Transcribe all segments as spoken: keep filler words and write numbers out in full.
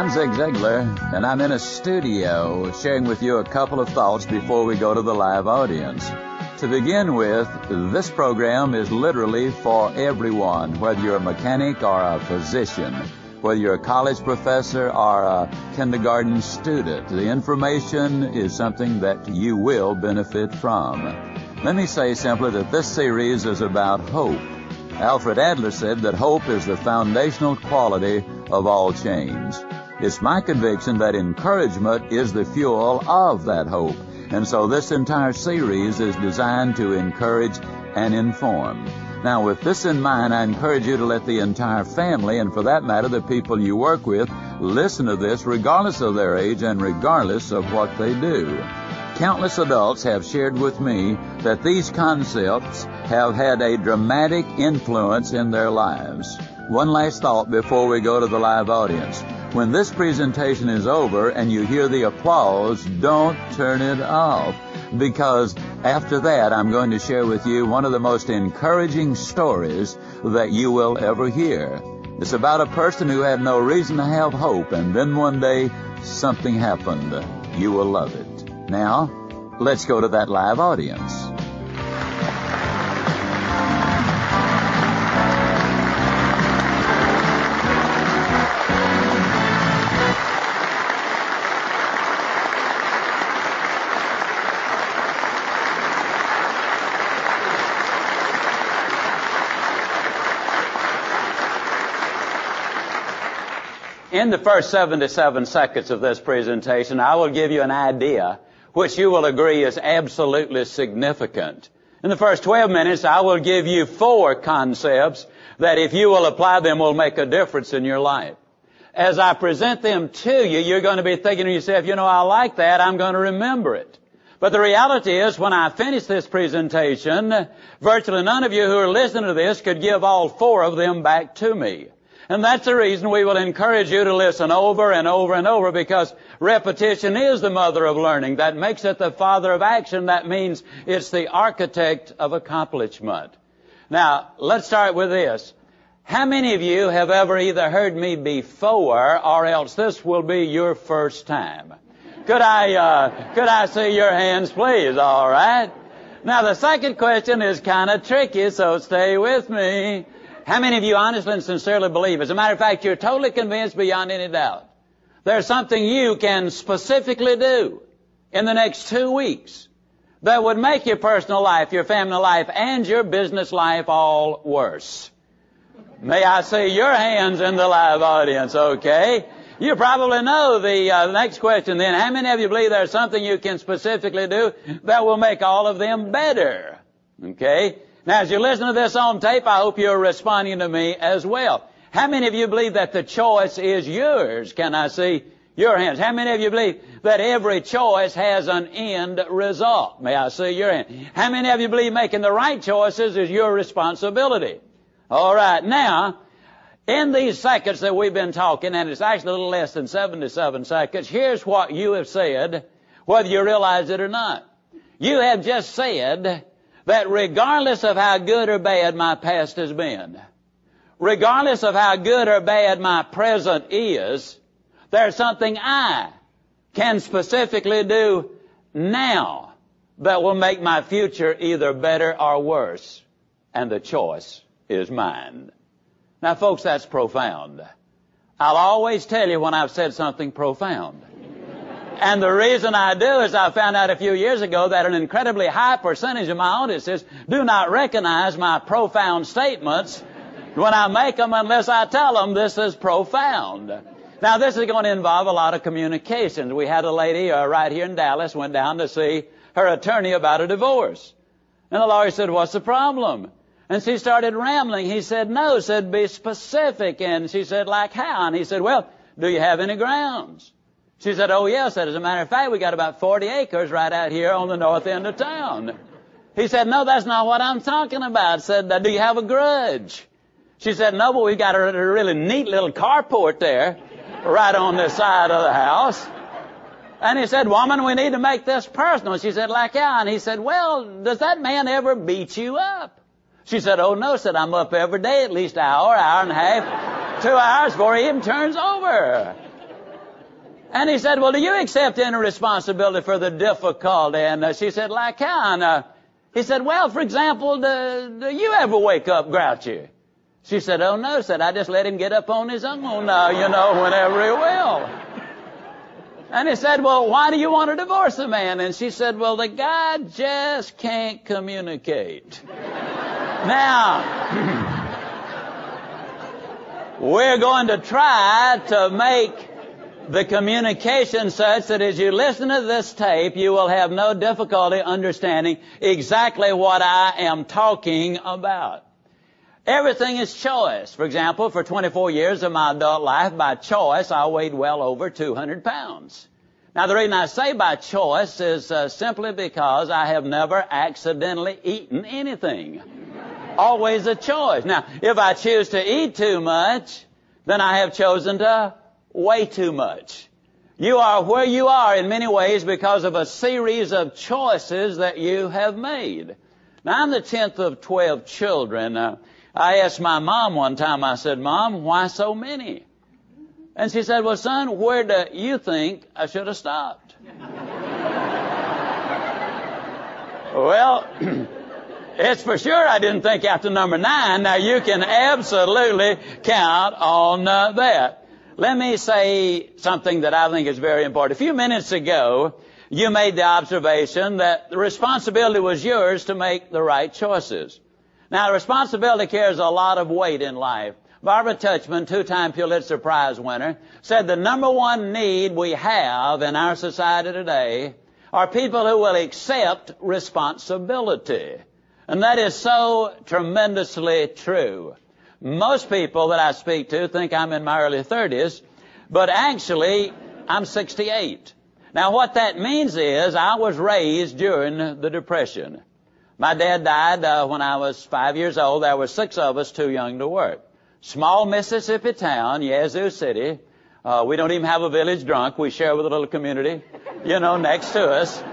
I'm Zig Ziglar, and I'm in a studio sharing with you a couple of thoughts before we go to the live audience. To begin with, this program is literally for everyone, whether you're a mechanic or a physician, whether you're a college professor or a kindergarten student. The information is something that you will benefit from. Let me say simply that this series is about hope. Alfred Adler said that hope is the foundational quality of all change. It's my conviction that encouragement is the fuel of that hope. And so this entire series is designed to encourage and inform. Now, with this in mind, I encourage you to let the entire family, and for that matter, the people you work with, listen to this regardless of their age and regardless of what they do. Countless adults have shared with me that these concepts have had a dramatic influence in their lives. One last thought before we go to the live audience. When this presentation is over and you hear the applause, don't turn it off, because after that I'm going to share with you one of the most encouraging stories that you will ever hear. It's about a person who had no reason to have hope, and then one day something happened. You will love it. Now, let's go to that live audience. In the first seventy-seven seconds of this presentation, I will give you an idea which you will agree is absolutely significant. In the first twelve minutes, I will give you four concepts that, if you will apply them, will make a difference in your life. As I present them to you, you're going to be thinking to yourself, you know, I like that, I'm going to remember it. But the reality is, when I finish this presentation, virtually none of you who are listening to this could give all four of them back to me. And that's the reason we will encourage you to listen over and over and over, because repetition is the mother of learning. That makes it the father of action. That means it's the architect of accomplishment. Now, let's start with this. How many of you have ever either heard me before, or else this will be your first time? Could I, uh, could I see your hands, please? All right. Now, the second question is kind of tricky, so stay with me. How many of you honestly and sincerely believe, as a matter of fact, you're totally convinced beyond any doubt, there's something you can specifically do in the next two weeks that would make your personal life, your family life, and your business life all worse? May I see your hands in the live audience, okay? You probably know the, uh, the next question then. How many of you believe there's something you can specifically do that will make all of them better? Okay? Now, as you listen to this on tape, I hope you're responding to me as well. How many of you believe that the choice is yours? Can I see your hands? How many of you believe that every choice has an end result? May I see your hand? How many of you believe making the right choices is your responsibility? All right. Now, in these seconds that we've been talking, and it's actually a little less than seventy-seven seconds, here's what you have said, whether you realize it or not. You have just said that regardless of how good or bad my past has been, regardless of how good or bad my present is, there's something I can specifically do now that will make my future either better or worse, and the choice is mine. Now, folks, that's profound. I'll always tell you when I've said something profound. And the reason I do is I found out a few years ago that an incredibly high percentage of my audiences do not recognize my profound statements when I make them unless I tell them this is profound. Now, this is going to involve a lot of communications. We had a lady uh, right here in Dallas went down to see her attorney about a divorce. And the lawyer said, what's the problem? And she started rambling. He said, no, said, be specific. And she said, like how? And he said, well, do you have any grounds? She said, oh, yes. Said, as a matter of fact, we got about forty acres right out here on the north end of town. He said, no, that's not what I'm talking about. Said, do you have a grudge? She said, no, but we got a, a really neat little carport there right on the side of the house. And he said, woman, we need to make this personal. She said, like how? And he said, well, does that man ever beat you up? She said, oh, no. Said, I'm up every day at least an hour, hour and a half, two hours before he even turns over. And he said, well, do you accept any responsibility for the difficulty? And uh, she said, like how? And uh, he said, well, for example, do, do you ever wake up grouchy? She said, oh, no, said, I just let him get up on his own, uh, you know, whenever he will. And he said, well, why do you want to divorce the man? And she said, well, the guy just can't communicate. Now, we're going to try to make the communication such that as you listen to this tape, you will have no difficulty understanding exactly what I am talking about. Everything is choice. For example, for twenty-four years of my adult life, by choice, I weighed well over two hundred pounds. Now, the reason I say by choice is uh, simply because I have never accidentally eaten anything. Always a choice. Now, if I choose to eat too much, then I have chosen to weigh too much. You are where you are in many ways because of a series of choices that you have made. Now, I'm the tenth of twelve children. Uh, I asked my mom one time, I said, Mom, why so many? And she said, well, son, where do you think I should have stopped? Well, it's for sure I didn't think after number nine. Now, you can absolutely count on uh, that. Let me say something that I think is very important. A few minutes ago, you made the observation that the responsibility was yours to make the right choices. Now, responsibility carries a lot of weight in life. Barbara Tuchman, two-time Pulitzer Prize winner, said the number one need we have in our society today are people who will accept responsibility. And that is so tremendously true. Most people that I speak to think I'm in my early thirties, but actually I'm sixty-eight. Now, what that means is I was raised during the Depression. My dad died uh, when I was five years old. There were six of us too young to work. Small Mississippi town, Yazoo City. Uh, we don't even have a village drunk. We share with a little community, you know, next to us.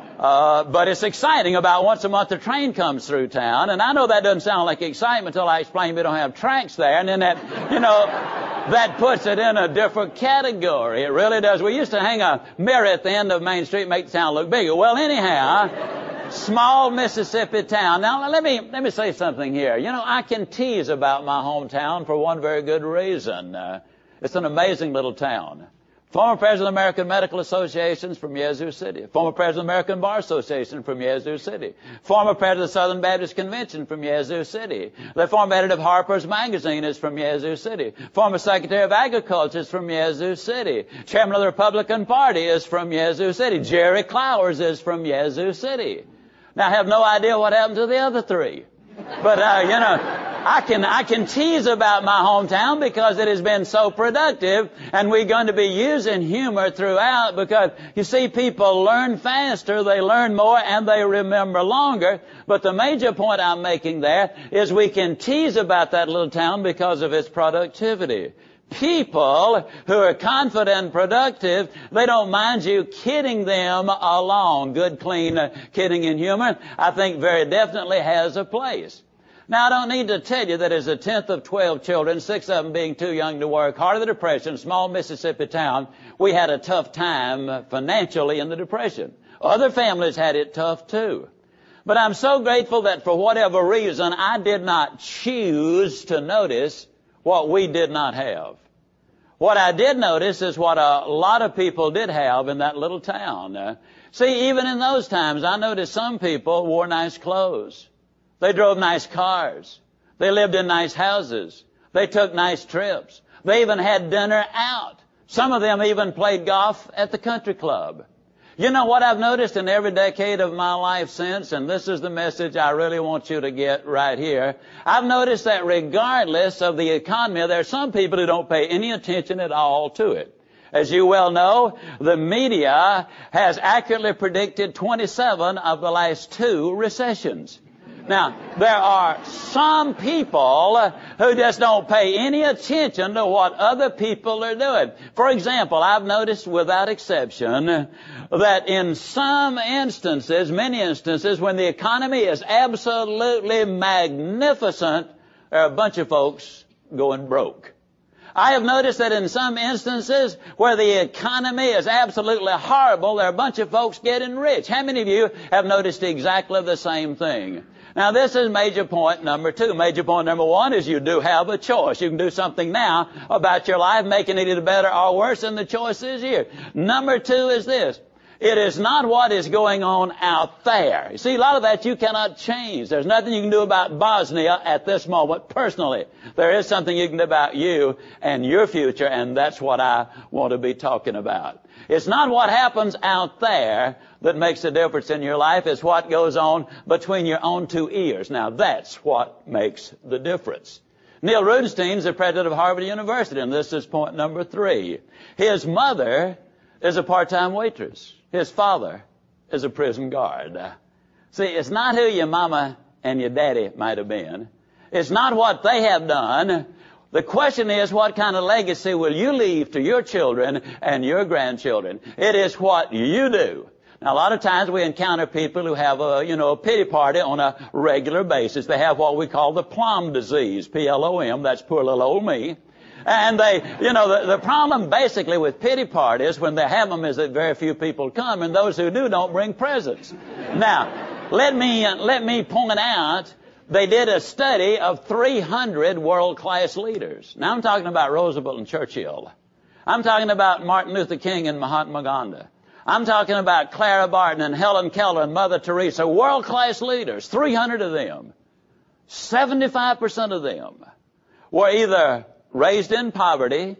Uh, but it's exciting. About once a month the train comes through town. And I know that doesn't sound like excitement until I explain we don't have tracks there. And then that, you know, that puts it in a different category. It really does. We used to hang a mirror at the end of Main Street, make the town look bigger. Well, anyhow, small Mississippi town. Now, let me, let me say something here. You know, I can tease about my hometown for one very good reason. Uh, it's an amazing little town. Former President of the American Medical Association is from Yazoo City. Former President of the American Bar Association from Yazoo City. Former President of the Southern Baptist Convention from Yazoo City. The former editor of Harper's Magazine is from Yazoo City. Former Secretary of Agriculture is from Yazoo City. Chairman of the Republican Party is from Yazoo City. Jerry Clowers is from Yazoo City. Now, I have no idea what happened to the other three. But, uh, you know, I can, I can tease about my hometown because it has been so productive, and we're going to be using humor throughout because, you see, people learn faster, they learn more, and they remember longer. But the major point I'm making there is we can tease about that little town because of its productivity. People who are confident and productive, they don't mind you kidding them along. Good, clean uh, kidding and humor, I think, very definitely has a place. Now, I don't need to tell you that as a tenth of twelve children, six of them being too young to work, heart of the Depression, small Mississippi town, we had a tough time financially in the Depression. Other families had it tough, too. But I'm so grateful that for whatever reason, I did not choose to notice what we did not have. What I did notice is what a lot of people did have in that little town. Uh, see, even in those times, I noticed some people wore nice clothes. They drove nice cars. They lived in nice houses. They took nice trips. They even had dinner out. Some of them even played golf at the country club. You know what I've noticed in every decade of my life since, and this is the message I really want you to get right here. I've noticed that regardless of the economy, there are some people who don't pay any attention at all to it. As you well know, the media has accurately predicted twenty-seven of the last two recessions. Now, there are some people who just don't pay any attention to what other people are doing. For example, I've noticed without exception that in some instances, many instances, when the economy is absolutely magnificent, there are a bunch of folks going broke. I have noticed that in some instances where the economy is absolutely horrible, there are a bunch of folks getting rich. How many of you have noticed exactly the same thing? Now, this is major point number two. Major point number one is you do have a choice. You can do something now about your life, making it either better or worse, and the choice is here. Number two is this. It is not what is going on out there. You see, a lot of that you cannot change. There's nothing you can do about Bosnia at this moment personally. There is something you can do about you and your future, and that's what I want to be talking about. It's not what happens out there that makes a difference in your life. It's what goes on between your own two ears. Now, that's what makes the difference. Neil Rudenstine is the president of Harvard University, and this is point number three. His mother is a part-time waitress. His father is a prison guard. See, it's not who your mama and your daddy might have been. It's not what they have done. The question is, what kind of legacy will you leave to your children and your grandchildren? It is what you do. Now, a lot of times we encounter people who have a, you know, a pity party on a regular basis. They have what we call the plum disease, P L O M, that's poor little old me. And they, you know, the, the problem basically with pity parties when they have them is that very few people come, and those who do don't bring presents. Now, let me, uh, let me point out, they did a study of three hundred world-class leaders. Now, I'm talking about Roosevelt and Churchill. I'm talking about Martin Luther King and Mahatma Gandhi. I'm talking about Clara Barton and Helen Keller and Mother Teresa, world-class leaders, three hundred of them. seventy-five percent of them were either raised in poverty,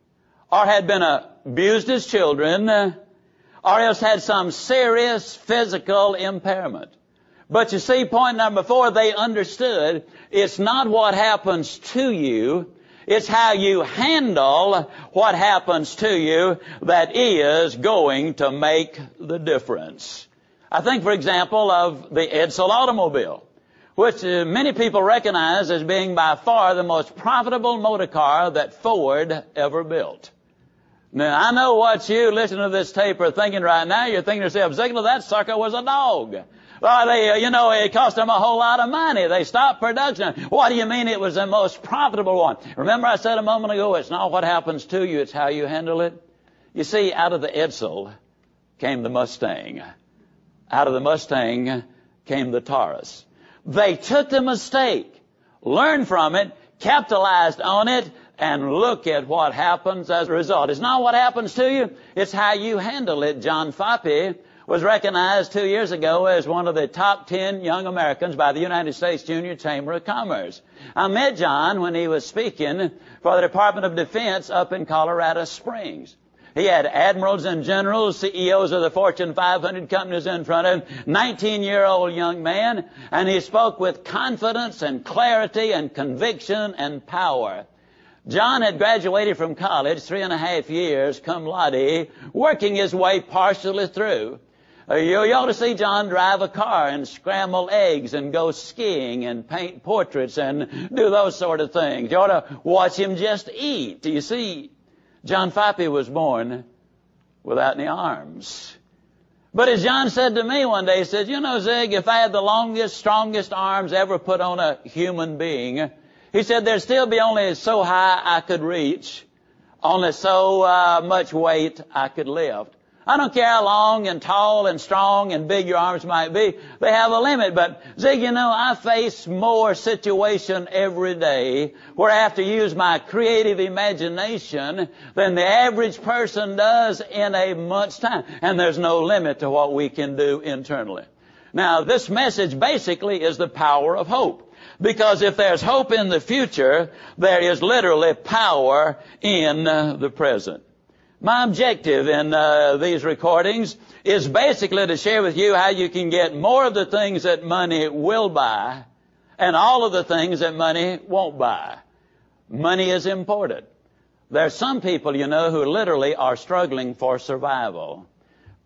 or had been abused as children, or else had some serious physical impairment. But you see, point number four, they understood it's not what happens to you, it's how you handle what happens to you that is going to make the difference. I think, for example, of the Edsel automobile, which uh, many people recognize as being by far the most profitable motor car that Ford ever built. Now, I know what you listening to this tape are thinking right now. You're thinking to yourself, Ziglar, that sucker was a dog. Well, they, uh, you know, it cost them a whole lot of money. They stopped production. What do you mean it was the most profitable one? Remember I said a moment ago, it's not what happens to you, it's how you handle it. You see, out of the Edsel came the Mustang. Out of the Mustang came the Taurus. They took the mistake, learned from it, capitalized on it, and look at what happens as a result. It's not what happens to you, it's how you handle it. John Foppe was recognized two years ago as one of the top ten young Americans by the United States Junior Chamber of Commerce. I met John when he was speaking for the Department of Defense up in Colorado Springs. He had admirals and generals, C E Os of the Fortune five hundred companies in front of him, nineteen-year-old young man, and he spoke with confidence and clarity and conviction and power. John had graduated from college three and a half years, cum laude, working his way partially through. Uh, you, you ought to see John drive a car and scramble eggs and go skiing and paint portraits and do those sort of things. You ought to watch him just eat. You see, John Foppe was born without any arms. But as John said to me one day, he said, you know, Zig, if I had the longest, strongest arms ever put on a human being, he said, there'd still be only so high I could reach, only so uh, much weight I could lift. I don't care how long and tall and strong and big your arms might be. They have a limit. But, Zig, you know, I face more situation every day where I have to use my creative imagination than the average person does in a month's time. And there's no limit to what we can do internally. Now, this message basically is the power of hope. Because if there's hope in the future, there is literally power in uh, the present. My objective in uh, these recordings is basically to share with you how you can get more of the things that money will buy and all of the things that money won't buy. Money is important. There are some people, you know, who literally are struggling for survival.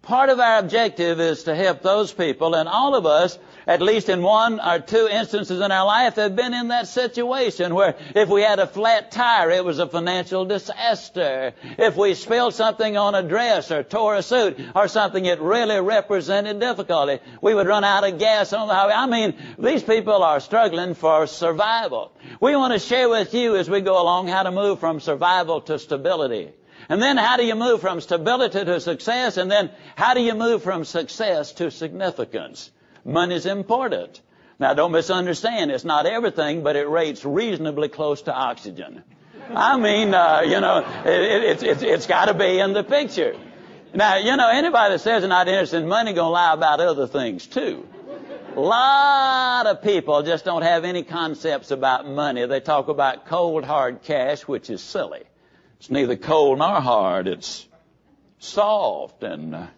Part of our objective is to help those people, and all of us, at least in one or two instances in our life, have been in that situation where if we had a flat tire, it was a financial disaster. If we spilled something on a dress or tore a suit or something, it really represented difficulty. We would run out of gas on the highway. I mean, these people are struggling for survival. We want to share with you as we go along how to move from survival to stability. And then how do you move from stability to success? And then how do you move from success to significance? Money's important. Now, don't misunderstand. It's not everything, but it rates reasonably close to oxygen. I mean, uh, you know, it, it, it's, it's, it's got to be in the picture. Now, you know, anybody that says they're not interested in money going to lie about other things, too. A lot of people just don't have any concepts about money. They talk about cold, hard cash, which is silly. It's neither cold nor hard. It's soft and uh,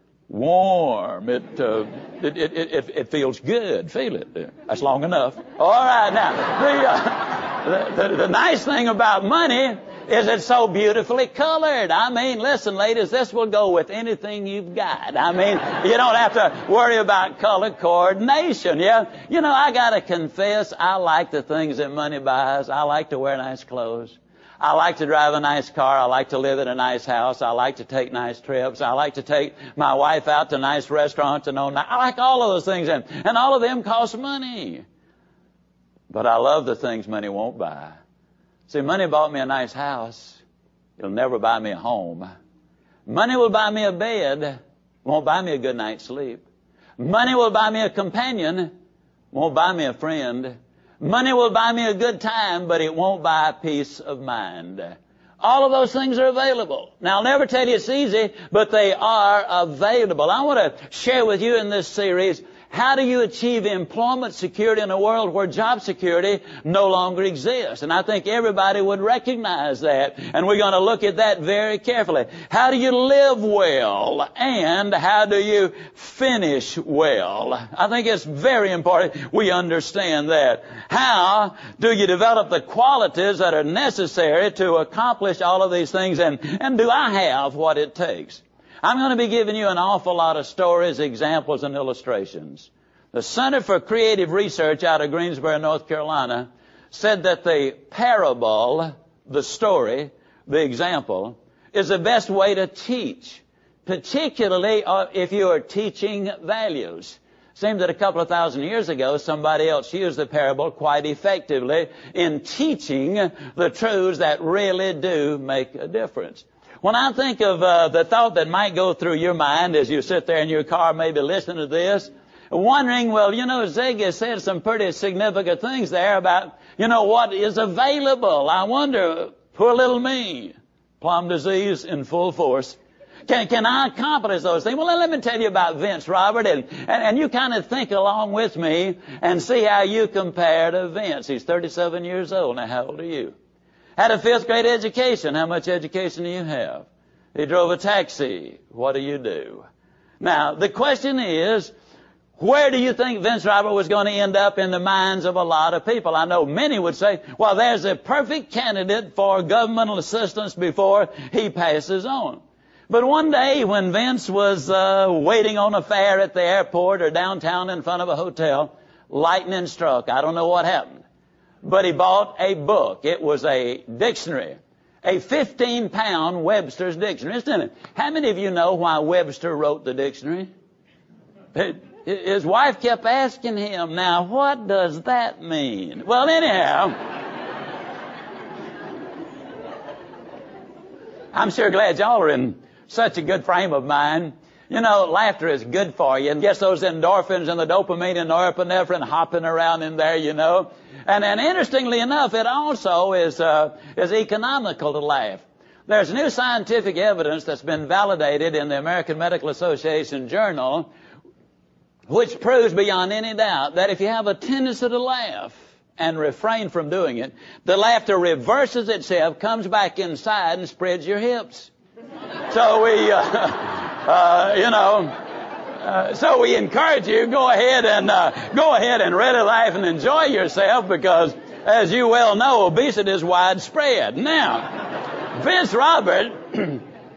warm. It, uh, it, it, it, it feels good. Feel it. That's long enough. All right, now, the, uh, the, the, the nice thing about money is it's so beautifully colored. I mean, listen, ladies, this will go with anything you've got. I mean, you don't have to worry about color coordination, yeah? You know, I got to confess, I like the things that money buys. I like to wear nice clothes. I like to drive a nice car. I like to live in a nice house. I like to take nice trips. I like to take my wife out to nice restaurants and all that. I like all of those things, and, and all of them cost money. But I love the things money won't buy. See, money bought me a nice house. It'll never buy me a home. Money will buy me a bed. Won't buy me a good night's sleep. Money will buy me a companion. Won't buy me a friend. Money will buy me a good time, but it won't buy peace of mind. All of those things are available. Now, I'll never tell you it's easy, but they are available. I want to share with you in this series, how do you achieve employment security in a world where job security no longer exists? And I think everybody would recognize that. And we're going to look at that very carefully. How do you live well? And how do you finish well? I think it's very important we understand that. How do you develop the qualities that are necessary to accomplish all of these things? And, and do I have what it takes? I'm going to be giving you an awful lot of stories, examples, and illustrations. The Center for Creative Research out of Greensboro, North Carolina, said that the parable, the story, the example, is the best way to teach, particularly if you are teaching values. It seems that a couple of thousand years ago, somebody else used the parable quite effectively in teaching the truths that really do make a difference. When I think of uh, the thought that might go through your mind as you sit there in your car maybe listening to this, wondering, well, you know, Zig has said some pretty significant things there about, you know, what is available. I wonder, poor little me, plum disease in full force. Can, can I accomplish those things? Well, let me tell you about Vince, Robert, and, and, and you kind of think along with me and see how you compare to Vince. He's thirty-seven years old. Now, how old are you? Had a fifth grade education. How much education do you have? He drove a taxi. What do you do? Now, the question is, where do you think Vince Robert was going to end up in the minds of a lot of people? I know many would say, well, there's a perfect candidate for governmental assistance before he passes on. But one day when Vince was uh, waiting on a fare at the airport or downtown in front of a hotel, lightning struck. I don't know what happened. But he bought a book. It was a dictionary, a fifteen pound Webster's dictionary. Isn't it? How many of you know why Webster wrote the dictionary? His wife kept asking him, now, what does that mean? Well, anyhow, I'm sure glad y'all are in such a good frame of mind. You know, laughter is good for you. And gets those endorphins and the dopamine and norepinephrine hopping around in there, you know. And, and interestingly enough, it also is, uh, is economical to laugh. There's new scientific evidence that's been validated in the American Medical Association Journal, which proves beyond any doubt that if you have a tendency to laugh and refrain from doing it, the laughter reverses itself, comes back inside, and spreads your hips. So we... Uh, Uh, you know, uh, so we encourage you, go ahead and uh, go ahead and really laugh and enjoy yourself because, as you well know, obesity is widespread. Now, Vince Robert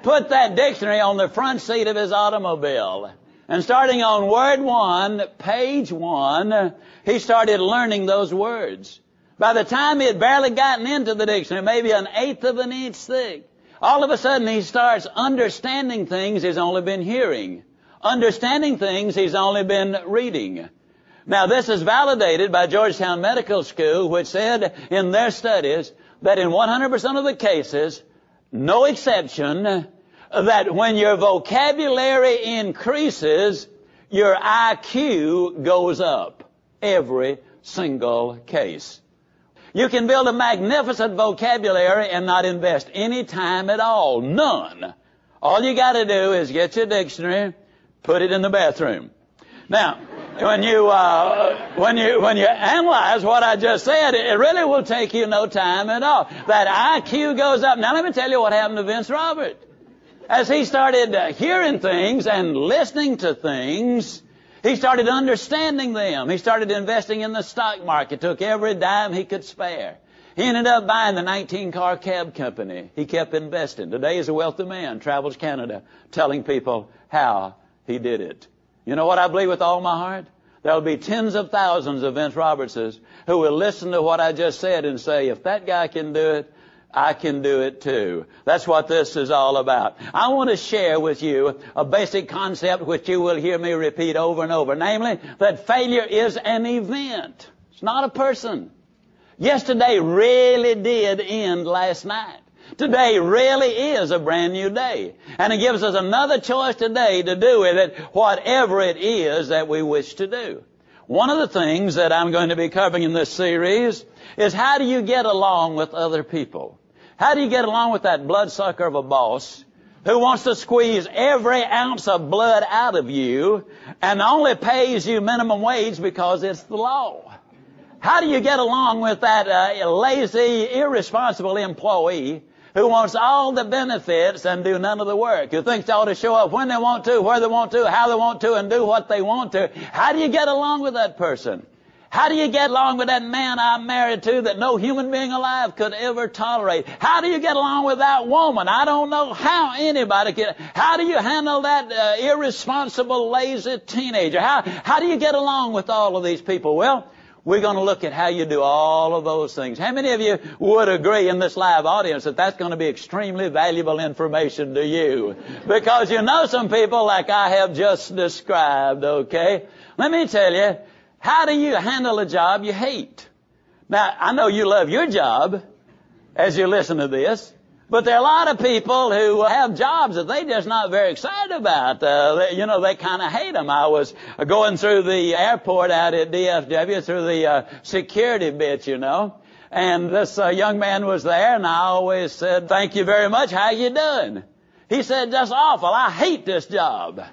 put that dictionary on the front seat of his automobile. And starting on word one, page one, he started learning those words. By the time he had barely gotten into the dictionary, maybe an eighth of an inch thick, all of a sudden he starts understanding things he's only been hearing. Understanding things he's only been reading. Now this is validated by Georgetown Medical School, which said in their studies that in one hundred percent of the cases, no exception, that when your vocabulary increases, your I Q goes up. Every single case. You can build a magnificent vocabulary and not invest any time at all. None. All you got to do is get your dictionary, put it in the bathroom. Now, when you uh, when you when you analyze what I just said, it really will take you no time at all. That I Q goes up. Now, let me tell you what happened to Vince Robert. As he started uh, hearing things and listening to things, he started understanding them. He started investing in the stock market, took every dime he could spare. He ended up buying the nineteen-car cab company. He kept investing. Today he's a wealthy man, travels Canada, telling people how he did it. You know what I believe with all my heart? There'll be tens of thousands of Vince Robertses who will listen to what I just said and say, if that guy can do it, I can do it too. That's what this is all about. I want to share with you a basic concept which you will hear me repeat over and over. Namely, that failure is an event. It's not a person. Yesterday really did end last night. Today really is a brand new day. And it gives us another choice today to do with it whatever it is that we wish to do. One of the things that I'm going to be covering in this series is how do you get along with other people? How do you get along with that bloodsucker of a boss who wants to squeeze every ounce of blood out of you and only pays you minimum wage because it's the law? How do you get along with that uh, lazy, irresponsible employee who wants all the benefits and do none of the work, who thinks they ought to show up when they want to, where they want to, how they want to, and do what they want to? How do you get along with that person? How do you get along with that man I'm married to that no human being alive could ever tolerate? How do you get along with that woman? I don't know how anybody can. How do you handle that uh, irresponsible, lazy teenager? How, how do you get along with all of these people? Well, we're going to look at how you do all of those things. How many of you would agree in this live audience that that's going to be extremely valuable information to you? Because you know some people like I have just described, okay? Let me tell you, how do you handle a job you hate? Now, I know you love your job as you listen to this, but there are a lot of people who have jobs that they're just not very excited about. Uh, they, you know, they kind of hate them. I was going through the airport out at D F W, through the uh, security bit, you know, and this uh, young man was there, and I always said, thank you very much, how you doing? He said, just awful, I hate this job.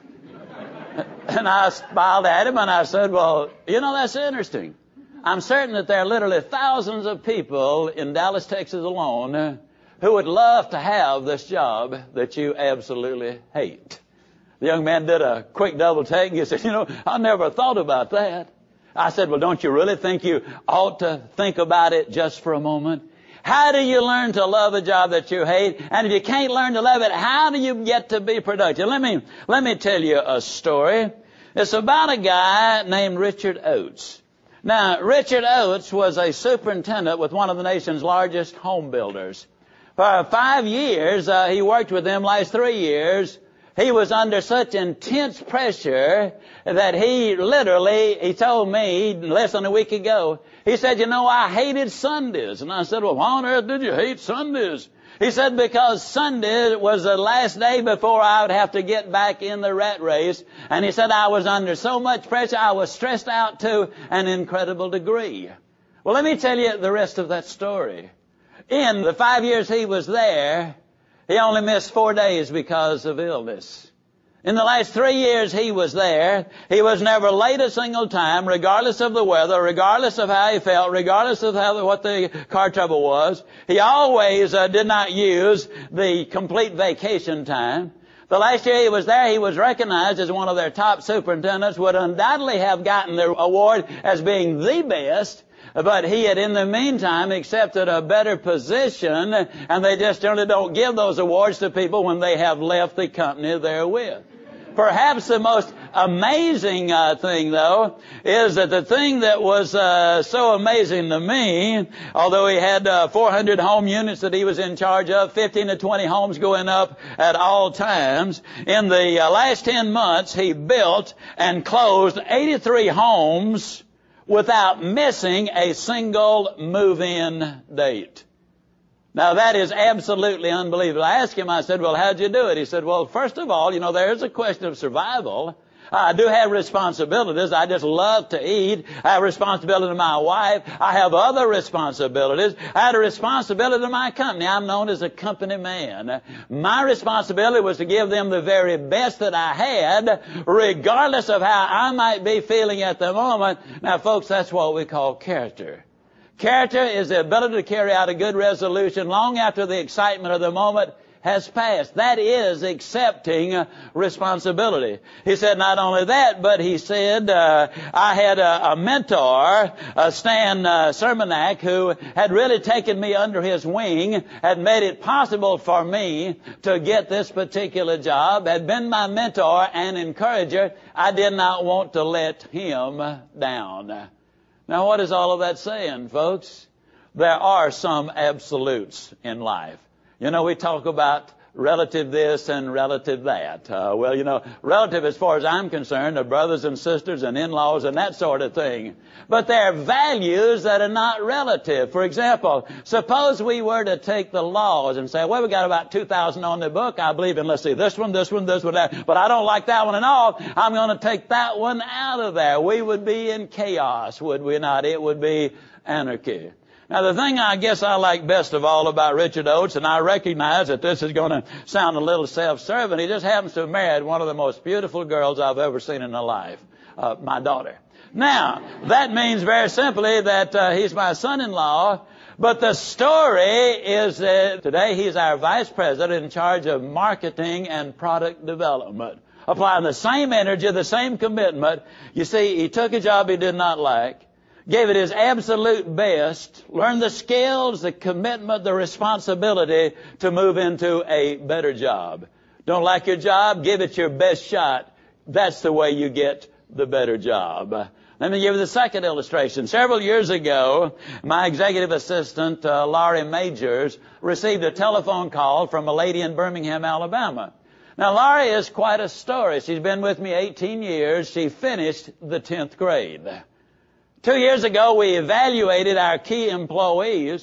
And I smiled at him and I said, well, you know, that's interesting. I'm certain that there are literally thousands of people in Dallas, Texas alone who would love to have this job that you absolutely hate. The young man did a quick double take and he said, you know, I never thought about that. I said, well, don't you really think you ought to think about it just for a moment? How do you learn to love a job that you hate? And if you can't learn to love it, how do you get to be productive? Let me, let me tell you a story. It's about a guy named Richard Oates. Now, Richard Oates was a superintendent with one of the nation's largest home builders. For five years, uh, he worked with them. Last three years, he was under such intense pressure that he literally, he told me less than a week ago, he said, you know, I hated Sundays. And I said, well, why on earth did you hate Sundays? He said, because Sunday was the last day before I would have to get back in the rat race. And he said, I was under so much pressure, I was stressed out to an incredible degree. Well, let me tell you the rest of that story. In the five years he was there, he only missed four days because of illness. In the last three years he was there, he was never late a single time, regardless of the weather, regardless of how he felt, regardless of how what the car trouble was. He always uh, did not use the complete vacation time. The last year he was there, he was recognized as one of their top superintendents, would undoubtedly have gotten the award as being the best. But he had in the meantime accepted a better position, and they just generally don't give those awards to people when they have left the company they're with. Perhaps the most amazing uh, thing, though, is that the thing that was uh, so amazing to me, although he had uh, four hundred home units that he was in charge of, fifteen to twenty homes going up at all times, in the uh, last ten months he built and closed eighty-three homes without missing a single move-in date. Now, that is absolutely unbelievable. I asked him, I said, well, how'd you do it? He said, well, first of all, you know, there's a question of survival. I do have responsibilities. I just love to eat. I have responsibility to my wife. I have other responsibilities. I had a responsibility to my company. I'm known as a company man. My responsibility was to give them the very best that I had, regardless of how I might be feeling at the moment. Now, folks, that's what we call character. Character is the ability to carry out a good resolution long after the excitement of the moment has passed. That is accepting uh, responsibility. He said not only that, but he said, uh, I had a, a mentor, uh, Stan uh, Sermonak, who had really taken me under his wing, had made it possible for me to get this particular job, had been my mentor and encourager. I did not want to let him down. Now, what is all of that saying, folks? There are some absolutes in life. You know, we talk about relative this and relative that. Uh, well, you know, relative as far as I'm concerned are brothers and sisters and in-laws and that sort of thing. But there are values that are not relative. For example, suppose we were to take the laws and say, well, we got about two thousand on the book. I believe in, let's see, this one, this one, this one, that. But I don't like that one at all. I'm going to take that one out of there. We would be in chaos, would we not? It would be anarchy. Now, the thing I guess I like best of all about Richard Oates, and I recognize that this is going to sound a little self-serving, he just happens to have married one of the most beautiful girls I've ever seen in my life, uh, my daughter. Now, that means very simply that uh, he's my son-in-law, but the story is that today he's our vice president in charge of marketing and product development, applying the same energy, the same commitment. You see, he took a job he did not like, gave it his absolute best, learned the skills, the commitment, the responsibility to move into a better job. Don't like your job? Give it your best shot. That's the way you get the better job. Let me give you the second illustration. Several years ago, my executive assistant, uh, Laurie Majors, received a telephone call from a lady in Birmingham, Alabama. Now, Laurie is quite a story. She's been with me eighteen years. She finished the tenth grade. Two years ago, we evaluated our key employees.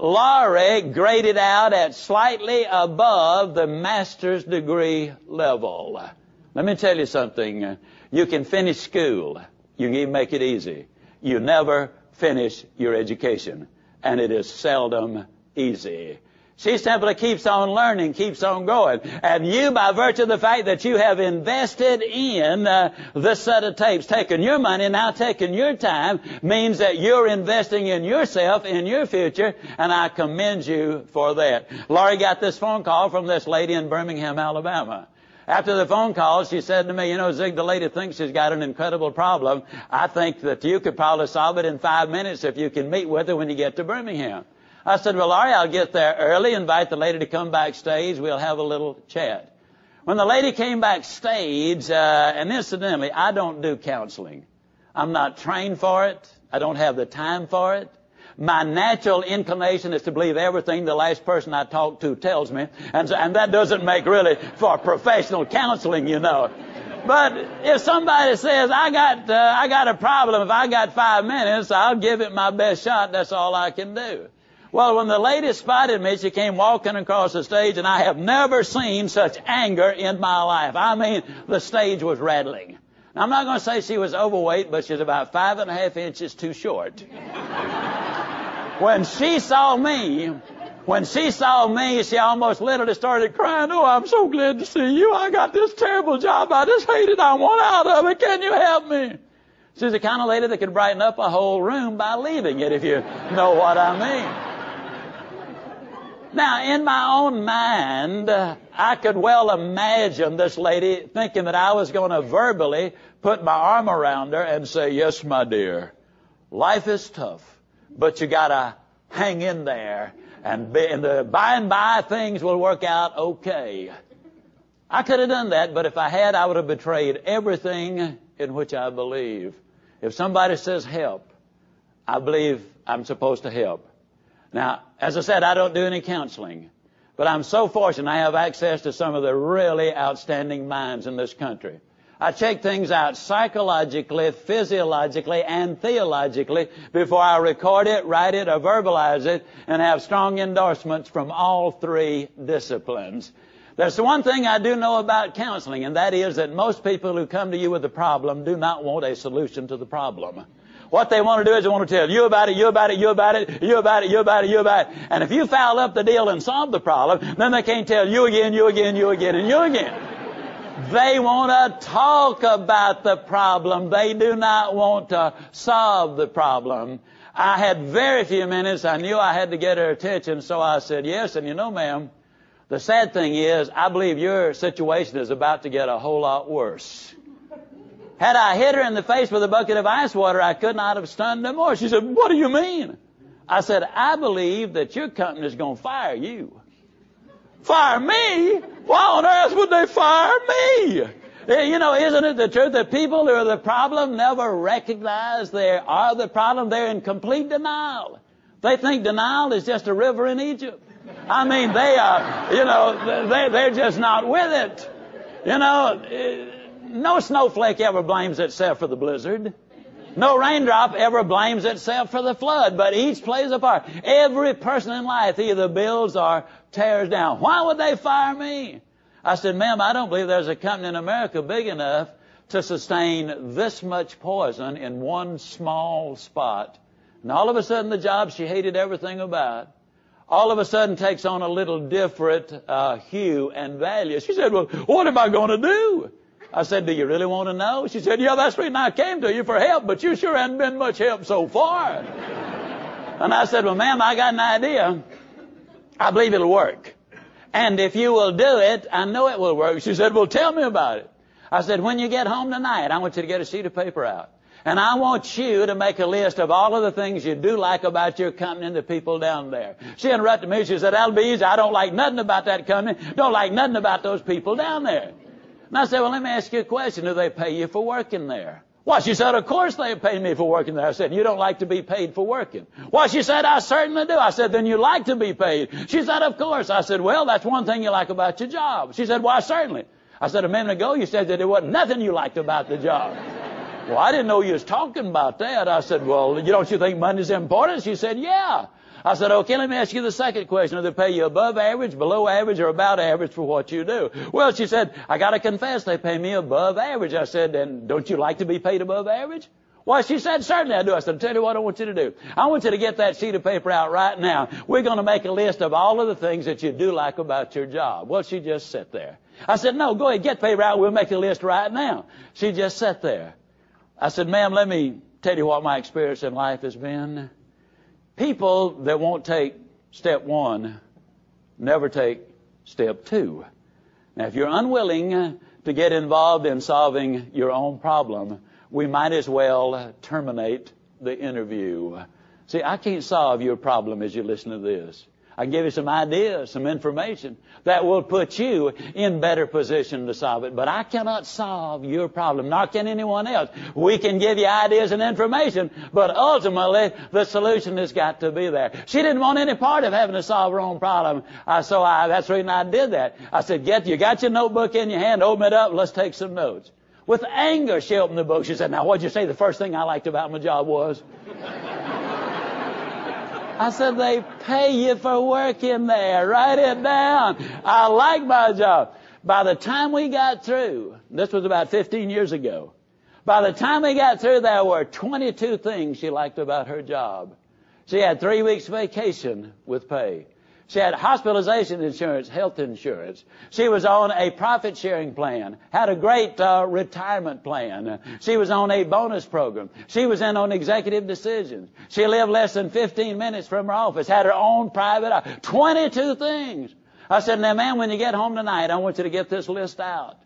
Laurie graded out at slightly above the master's degree level. Let me tell you something. You can finish school. You can even make it easy. You never finish your education. And it is seldom easy. She simply keeps on learning, keeps on growing. And you, by virtue of the fact that you have invested in uh, this set of tapes, taken your money, now taken your time, means that you're investing in yourself, in your future, and I commend you for that. Laurie got this phone call from this lady in Birmingham, Alabama. After the phone call, she said to me, you know, Zig, the lady thinks she's got an incredible problem. I think that you could probably solve it in five minutes if you can meet with her when you get to Birmingham. I said, well, Laurie, I'll get there early, invite the lady to come backstage. We'll have a little chat. When the lady came backstage, uh, and incidentally, I don't do counseling. I'm not trained for it. I don't have the time for it. My natural inclination is to believe everything the last person I talk to tells me. And, so, and that doesn't make really for professional counseling, you know. But if somebody says, I got, uh, I got a problem, if I got five minutes, I'll give it my best shot. That's all I can do. Well, when the lady spotted me, she came walking across the stage, and I have never seen such anger in my life. I mean, the stage was rattling. Now, I'm not going to say she was overweight, but she's about five and a half inches too short. When she saw me, when she saw me, she almost literally started crying. Oh, I'm so glad to see you. I got this terrible job. I just hate it. I want out of it. Can you help me? She's the kind of lady that could brighten up a whole room by leaving it, if you know what I mean. Now, in my own mind, uh, I could well imagine this lady thinking that I was going to verbally put my arm around her and say, yes, my dear, life is tough. but you got to hang in there. And in the by and by, things will work out okay. I could have done that, but if I had, I would have betrayed everything in which I believe. If somebody says help, I believe I'm supposed to help. Now, as I said, I don't do any counseling, but I'm so fortunate I have access to some of the really outstanding minds in this country. I check things out psychologically, physiologically, and theologically before I record it, write it, or verbalize it, and have strong endorsements from all three disciplines. There's one thing I do know about counseling, and that is that most people who come to you with a problem do not want a solution to the problem. What they want to do is they want to tell you about it, you about it, you about it, you about it, you about it, you about it. And if you foul up the deal and solve the problem, then they can't tell you again, you again, you again, and you again. They want to talk about the problem. They do not want to solve the problem. I had very few minutes. I knew I had to get her attention, so I said, yes, and you know, ma'am, the sad thing is I believe your situation is about to get a whole lot worse. Had I hit her in the face with a bucket of ice water, I could not have stunned her more. She said, what do you mean? I said, I believe that your company is going to fire you. Fire me? Why on earth would they fire me? You know, isn't it the truth that people who are the problem never recognize they are the problem? They're in complete denial. They think denial is just a river in Egypt. I mean, they are, you know, they, they're just not with it. You know, no snowflake ever blames itself for the blizzard. No raindrop ever blames itself for the flood, but each plays a part. Every person in life either builds or tears down. Why would they fire me? I said, ma'am, I don't believe there's a company in America big enough to sustain this much poison in one small spot. And all of a sudden, the job she hated everything about, all of a sudden takes on a little different uh, hue and value. She said, well, what am I going to do? I said, do you really want to know? She said, yeah, that's the reason I came to you for help, but you sure haven't been much help so far. And I said, well, ma'am, I got an idea. I believe it'll work. And if you will do it, I know it will work. She said, well, tell me about it. I said, when you get home tonight, I want you to get a sheet of paper out. And I want you to make a list of all of the things you do like about your company and the people down there. She interrupted me. She said, that'll be easy. I don't like nothing about that company. Don't like nothing about those people down there. And I said, well, let me ask you a question. Do they pay you for working there? Well, she said, of course they pay me for working there. I said, you don't like to be paid for working. Well, she said, I certainly do. I said, then you like to be paid. She said, of course. I said, well, that's one thing you like about your job. She said, why, certainly. I said, a minute ago you said that there wasn't nothing you liked about the job. Well, I didn't know you was talking about that. I said, well, you don't you think money's important? She said, yeah. I said, okay, let me ask you the second question. Do they pay you above average, below average, or about average for what you do? Well, she said, I got to confess, they pay me above average. I said, and don't you like to be paid above average? Well, she said, certainly I do. I said, I'll tell you what I want you to do. I want you to get that sheet of paper out right now. We're going to make a list of all of the things that you do like about your job. Well, she just sat there. I said, no, go ahead, get paper out. We'll make a list right now. She just sat there. I said, ma'am, let me tell you what my experience in life has been. People that won't take step one never take step two. Now, if you're unwilling to get involved in solving your own problem, we might as well terminate the interview. See, I can't solve your problem as you listen to this. I can give you some ideas, some information that will put you in better position to solve it. But I cannot solve your problem, nor can anyone else. We can give you ideas and information, but ultimately the solution has got to be there. She didn't want any part of having to solve her own problem, uh, so I, that's the reason I did that. I said, "Get you got your notebook in your hand, open it up, let's take some notes." With anger, she opened the book. She said, "Now, what'd you say the first thing I liked about my job was?" I said, they pay you for working there. Write it down. I like my job. By the time we got through, this was about fifteen years ago, by the time we got through, there were twenty-two things she liked about her job. She had three weeks vacation with pay. She had hospitalization insurance, health insurance. She was on a profit-sharing plan, had a great uh, retirement plan. She was on a bonus program. She was in on executive decisions. She lived less than fifteen minutes from her office, had her own private office. twenty-two things. I said, now, ma'am, when you get home tonight, I want you to get this list out.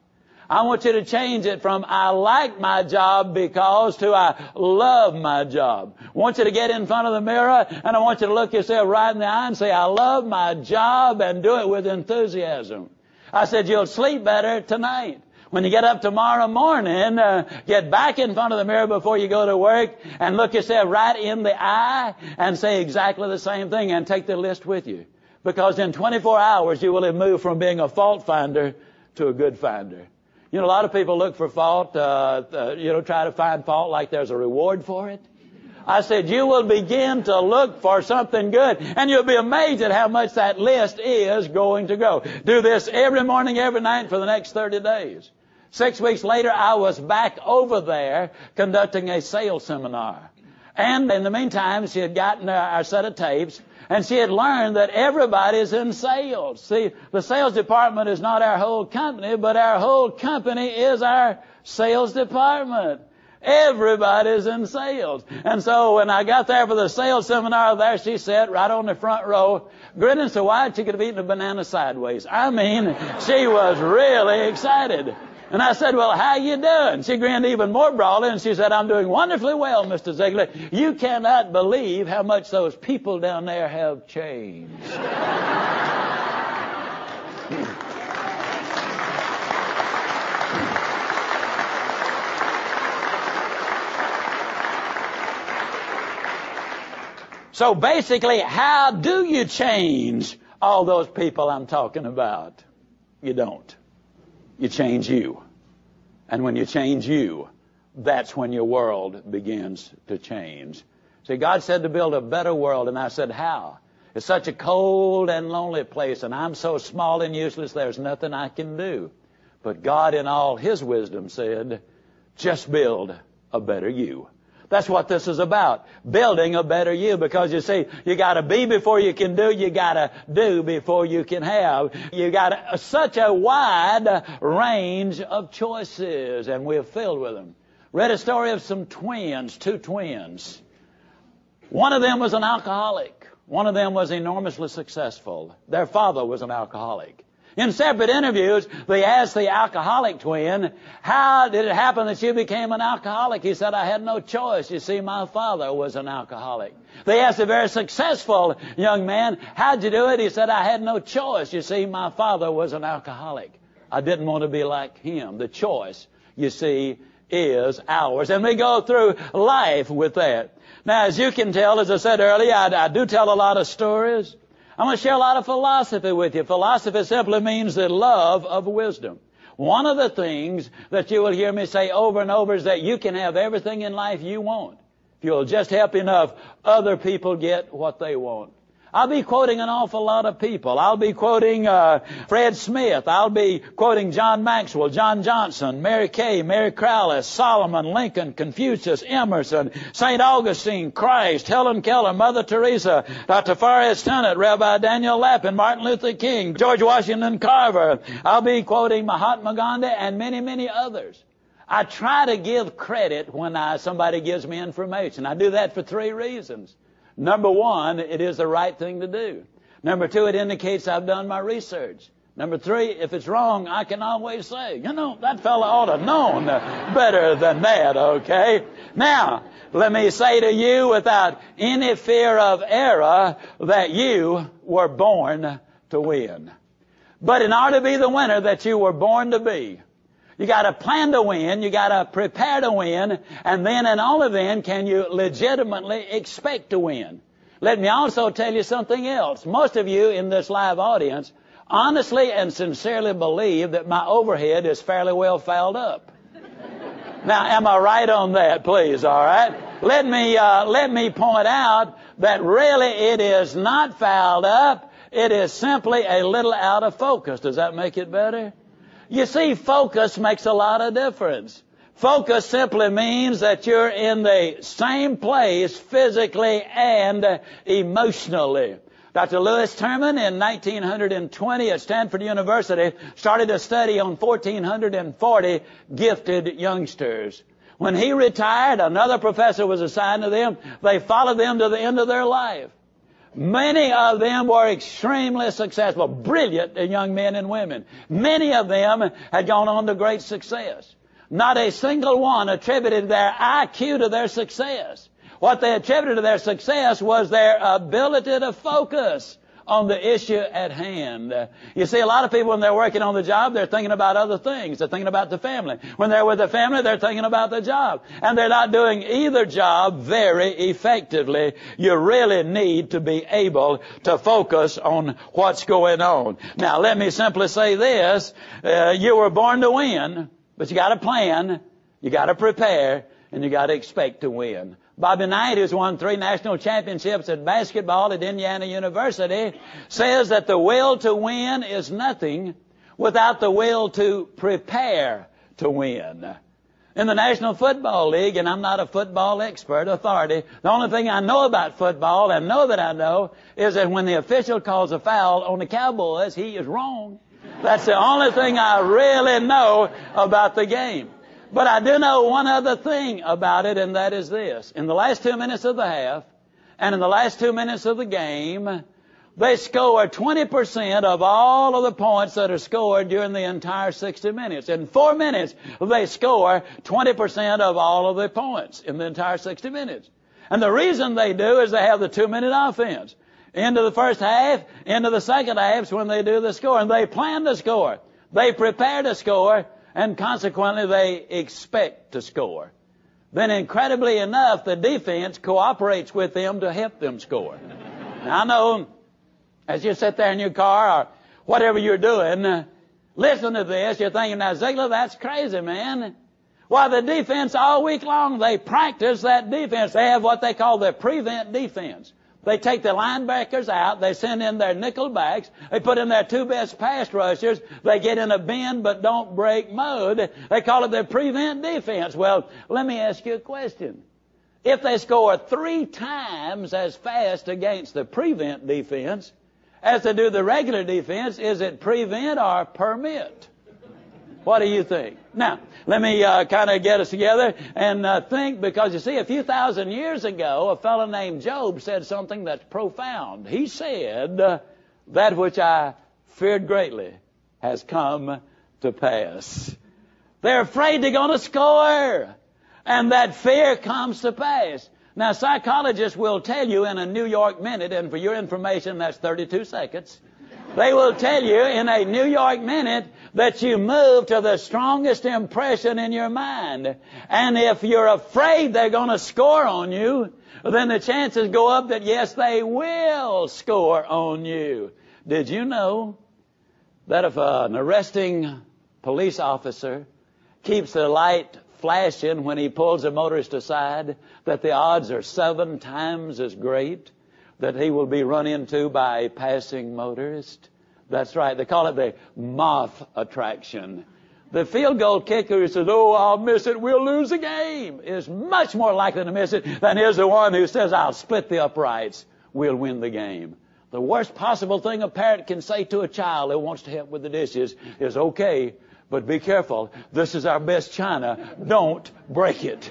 I want you to change it from I like my job because to I love my job. I want you to get in front of the mirror and I want you to look yourself right in the eye and say, I love my job, and do it with enthusiasm. I said, you'll sleep better tonight. When you get up tomorrow morning, uh, get back in front of the mirror before you go to work and look yourself right in the eye and say exactly the same thing, and take the list with you. Because in twenty-four hours you will have moved from being a fault finder to a good finder. You know, a lot of people look for fault, uh, uh, you know, try to find fault like there's a reward for it. I said, you will begin to look for something good, and you'll be amazed at how much that list is going to grow. Do this every morning, every night for the next thirty days. Six weeks later, I was back over there conducting a sales seminar. And in the meantime, she had gotten our set of tapes, and she had learned that everybody's in sales. See, the sales department is not our whole company, but our whole company is our sales department. Everybody's in sales. And so when I got there for the sales seminar, there she sat right on the front row, grinning so wide she could have eaten a banana sideways. I mean, she was really excited. And I said, well, how you doing? She grinned even more broadly, and she said, I'm doing wonderfully well, Mister Ziglar. You cannot believe how much those people down there have changed. So basically, how do you change all those people I'm talking about? You don't. You change you. And when you change you, that's when your world begins to change. See, God said to build a better world, and I said, how? It's such a cold and lonely place, and I'm so small and useless, there's nothing I can do. But God, in all His wisdom, said, just build a better you. That's what this is about, building a better you. Because you see, you got to be before you can do. You got to do before you can have. You got a, such a wide range of choices, and we're filled with them. Read a story of some twins, two twins. One of them was an alcoholic. One of them was enormously successful. Their father was an alcoholic. In separate interviews, they asked the alcoholic twin, how did it happen that you became an alcoholic? He said, I had no choice. You see, my father was an alcoholic. They asked a very successful young man, how'd you do it? He said, I had no choice. You see, my father was an alcoholic. I didn't want to be like him. The choice, you see, is ours. And we go through life with that. Now, as you can tell, as I said earlier, I, I do tell a lot of stories. I'm going to share a lot of philosophy with you. Philosophy simply means the love of wisdom. One of the things that you will hear me say over and over is that you can have everything in life you want if you'll just help enough other people get what they want. I'll be quoting an awful lot of people. I'll be quoting uh, Fred Smith. I'll be quoting John Maxwell, John Johnson, Mary Kay, Mary Crowley, Solomon, Lincoln, Confucius, Emerson, Saint Augustine, Christ, Helen Keller, Mother Teresa, Doctor Forrest Tunnett, Rabbi Daniel Lapin, Martin Luther King, George Washington Carver. I'll be quoting Mahatma Gandhi and many, many others. I try to give credit when I, somebody gives me information. I do that for three reasons. Number one, it is the right thing to do. Number two, it indicates I've done my research. Number three, if it's wrong, I can always say, you know, that fella ought to have known better than that, okay? Now, let me say to you without any fear of error that you were born to win. But in order to be the winner that you were born to be, you got to plan to win, you got to prepare to win, and then and only then can you legitimately expect to win. Let me also tell you something else. Most of you in this live audience honestly and sincerely believe that my overhead is fairly well fouled up. Now, am I right on that, please, all right? Let me, uh, let me point out that really it is not fouled up. It is simply a little out of focus. Does that make it better? You see, focus makes a lot of difference. Focus simply means that you're in the same place physically and emotionally. Doctor Lewis Terman in nineteen twenty at Stanford University started a study on one thousand four hundred forty gifted youngsters. When he retired, another professor was assigned to them. They followed them to the end of their life. Many of them were extremely successful, brilliant young men and women. Many of them had gone on to great success. Not a single one attributed their I Q to their success. What they attributed to their success was their ability to focus on the issue at hand. You see, a lot of people, when they're working on the job, they're thinking about other things. They're thinking about the family. When they're with the family, they're thinking about the job. And they're not doing either job very effectively. You really need to be able to focus on what's going on. Now, let me simply say this. Uh, you were born to win, but you got to plan, you got to prepare, and you got to expect to win. Bobby Knight, who's won three national championships at basketball at Indiana University, says that the will to win is nothing without the will to prepare to win. In the National Football League, and I'm not a football expert, authority, the only thing I know about football, and know that I know, is that when the official calls a foul on the Cowboys, he is wrong. That's the only thing I really know about the game. But I do know one other thing about it, and that is this. In the last two minutes of the half, and in the last two minutes of the game, they score twenty percent of all of the points that are scored during the entire sixty minutes. In four minutes, they score twenty percent of all of the points in the entire sixty minutes. And the reason they do is they have the two-minute offense. Into the first half, into the second half is when they do the score. And they plan to score. They prepare to score. And consequently, they expect to score. Then incredibly enough, the defense cooperates with them to help them score. Now, I know as you sit there in your car or whatever you're doing, uh, listen to this, you're thinking, now, Ziglar, that's crazy, man. Why, the defense all week long, they practice that defense. They have what they call their prevent defense. They take the linebackers out. They send in their nickel backs. They put in their two best pass rushers. They get in a bend but don't break mode. They call it their prevent defense. Well, let me ask you a question. If they score three times as fast against the prevent defense as they do the regular defense, is it prevent or permit? What do you think? Now, let me uh, kind of get us together and uh, think, because you see, a few thousand years ago, a fellow named Job said something that's profound. He said, uh, that which I feared greatly has come to pass. They're afraid they're going to score, and that fear comes to pass. Now, psychologists will tell you in a New York minute, and for your information, that's thirty-two seconds. They will tell you in a New York minute that you move to the strongest impression in your mind. And if you're afraid they're going to score on you, then the chances go up that, yes, they will score on you. Did you know that if an arresting police officer keeps the light flashing when he pulls a motorist aside, that the odds are seven times as great that he will be run into by a passing motorist? That's right. They call it the moth attraction. The field goal kicker who says, oh, I'll miss it, we'll lose the game, is much more likely to miss it than is the one who says, I'll split the uprights, we'll win the game. The worst possible thing a parent can say to a child who wants to help with the dishes is, okay, but be careful. This is our best china. Don't break it.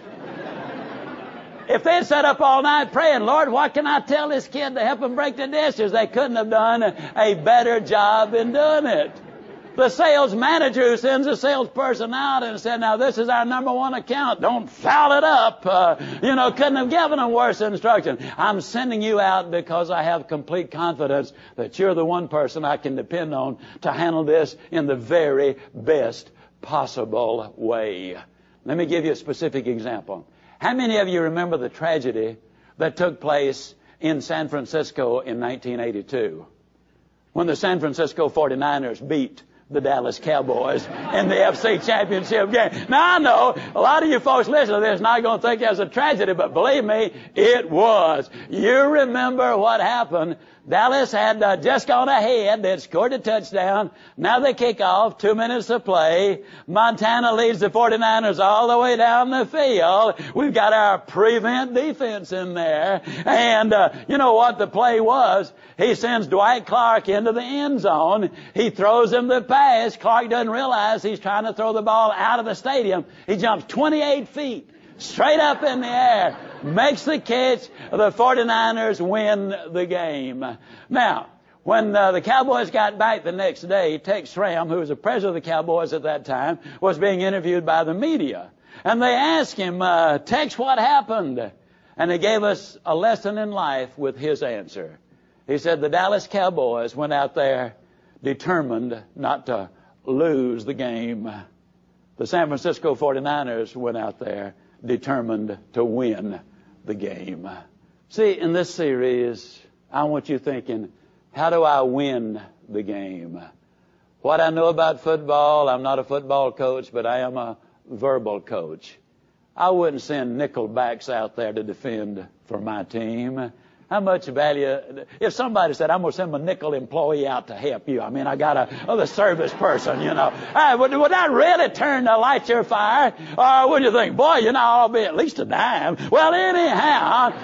If they'd sat up all night praying, Lord, what can I tell this kid to help him break the dishes? They couldn't have done a better job in doing it. The sales manager who sends a salesperson out and said, now this is our number one account, don't foul it up, uh, you know, couldn't have given them worse instruction. I'm sending you out because I have complete confidence that you're the one person I can depend on to handle this in the very best possible way. Let me give you a specific example. How many of you remember the tragedy that took place in San Francisco in nineteen eighty-two when the San Francisco forty-niners beat the Dallas Cowboys in the F C Championship game? Now, I know a lot of you folks listening to this are not going to think it was a tragedy, but believe me, it was. You remember what happened. Dallas had uh, just gone ahead. They had scored a touchdown. Now they kick off. Two minutes to play. Montana leads the forty-niners all the way down the field. We've got our prevent defense in there. And uh, you know what the play was? He sends Dwight Clark into the end zone. He throws him the pass. Clark doesn't realize he's trying to throw the ball out of the stadium. He jumps twenty-eight feet straight up in the air. makes the catch. The forty-niners win the game. Now, when uh, the Cowboys got back the next day, Tex Schramm, who was the president of the Cowboys at that time, was being interviewed by the media. And they asked him, uh, Tex, what happened? And he gave us a lesson in life with his answer. He said the Dallas Cowboys went out there determined not to lose the game. The San Francisco forty-niners went out there determined to win the game. See, in this series, I want you thinking, how do I win the game? What I know about football, I'm not a football coach, but I am a verbal coach. I wouldn't send nickelbacks out there to defend for my team. How much value, if somebody said, I'm going to send my nickel employee out to help you. I mean, I got a other service person, you know. Hey, would, would that really turn to light your fire? Or would you think, boy, you know, I'll be at least a dime. Well, anyhow,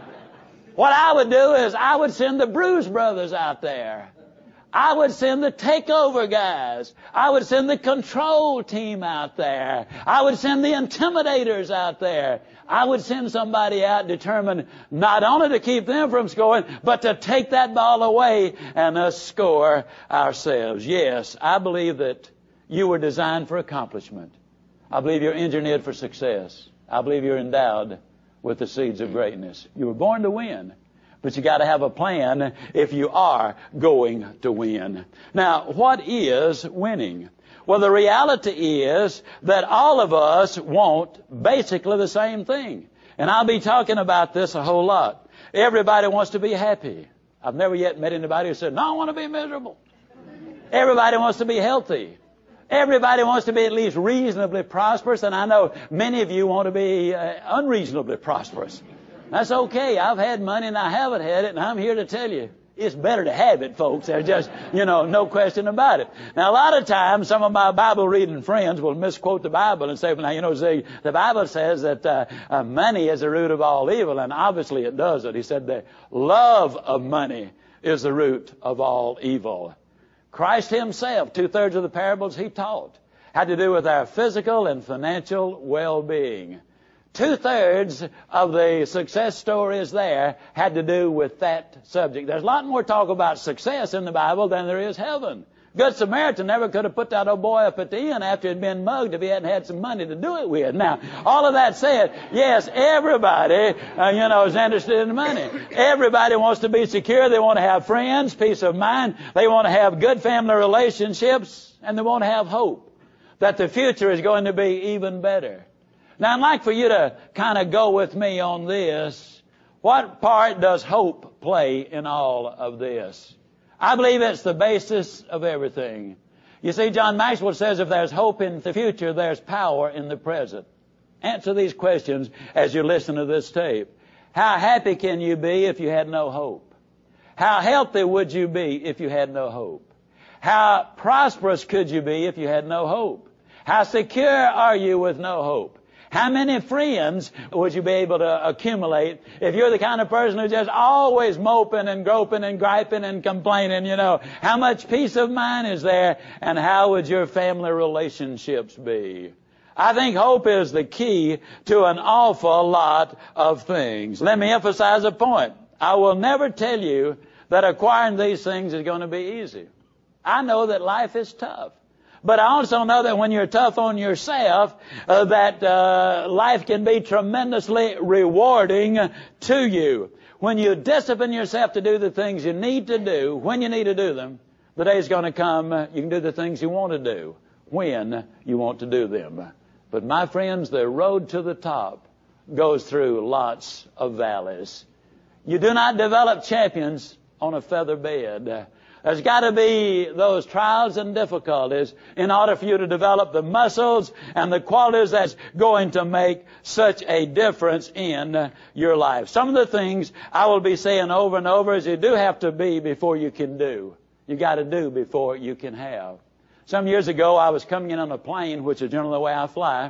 what I would do is I would send the Bruise Brothers out there. I would send the takeover guys. I would send the control team out there. I would send the intimidators out there. I would send somebody out determined not only to keep them from scoring, but to take that ball away and us score ourselves. Yes, I believe that you were designed for accomplishment. I believe you're engineered for success. I believe you're endowed with the seeds of greatness. You were born to win. But you got to have a plan if you are going to win. Now, what is winning? Well, the reality is that all of us want basically the same thing. And I'll be talking about this a whole lot. Everybody wants to be happy. I've never yet met anybody who said, no, I want to be miserable. Everybody wants to be healthy. Everybody wants to be at least reasonably prosperous. And I know many of you want to be uh, unreasonably prosperous. That's okay. I've had money and I haven't had it, and I'm here to tell you, it's better to have it, folks. There's just, you know, no question about it. Now, a lot of times, some of my Bible-reading friends will misquote the Bible and say, well, now, you know, Zig, the Bible says that uh, uh, money is the root of all evil, and obviously it doesn't. He said the love of money is the root of all evil. Christ himself, two-thirds of the parables he taught, had to do with our physical and financial well-being. Two-thirds of the success stories there had to do with that subject. There's a lot more talk about success in the Bible than there is heaven. Good Samaritan never could have put that old boy up at the inn after he'd been mugged if he hadn't had some money to do it with. Now, all of that said, yes, everybody, uh, you know, is interested in money. Everybody wants to be secure. They want to have friends, peace of mind. They want to have good family relationships, and they want to have hope that the future is going to be even better. Now, I'd like for you to kind of go with me on this. What part does hope play in all of this? I believe it's the basis of everything. You see, John Maxwell says if there's hope in the future, there's power in the present. Answer these questions as you listen to this tape. How happy can you be if you had no hope? How healthy would you be if you had no hope? How prosperous could you be if you had no hope? How secure are you with no hope? How many friends would you be able to accumulate if you're the kind of person who's just always moping and groping and griping and complaining, you know? How much peace of mind is there, and how would your family relationships be? I think hope is the key to an awful lot of things. Let me emphasize a point. I will never tell you that acquiring these things is going to be easy. I know that life is tough. But I also know that when you're tough on yourself, uh, that uh, life can be tremendously rewarding to you. When you discipline yourself to do the things you need to do, when you need to do them, the day's going to come, uh, you can do the things you want to do when you want to do them. But my friends, the road to the top goes through lots of valleys. You do not develop champions on a feather bed. There's got to be those trials and difficulties in order for you to develop the muscles and the qualities that's going to make such a difference in your life. Some of the things I will be saying over and over is you do have to be before you can do. You got to do before you can have. Some years ago, I was coming in on a plane, which is generally the way I fly.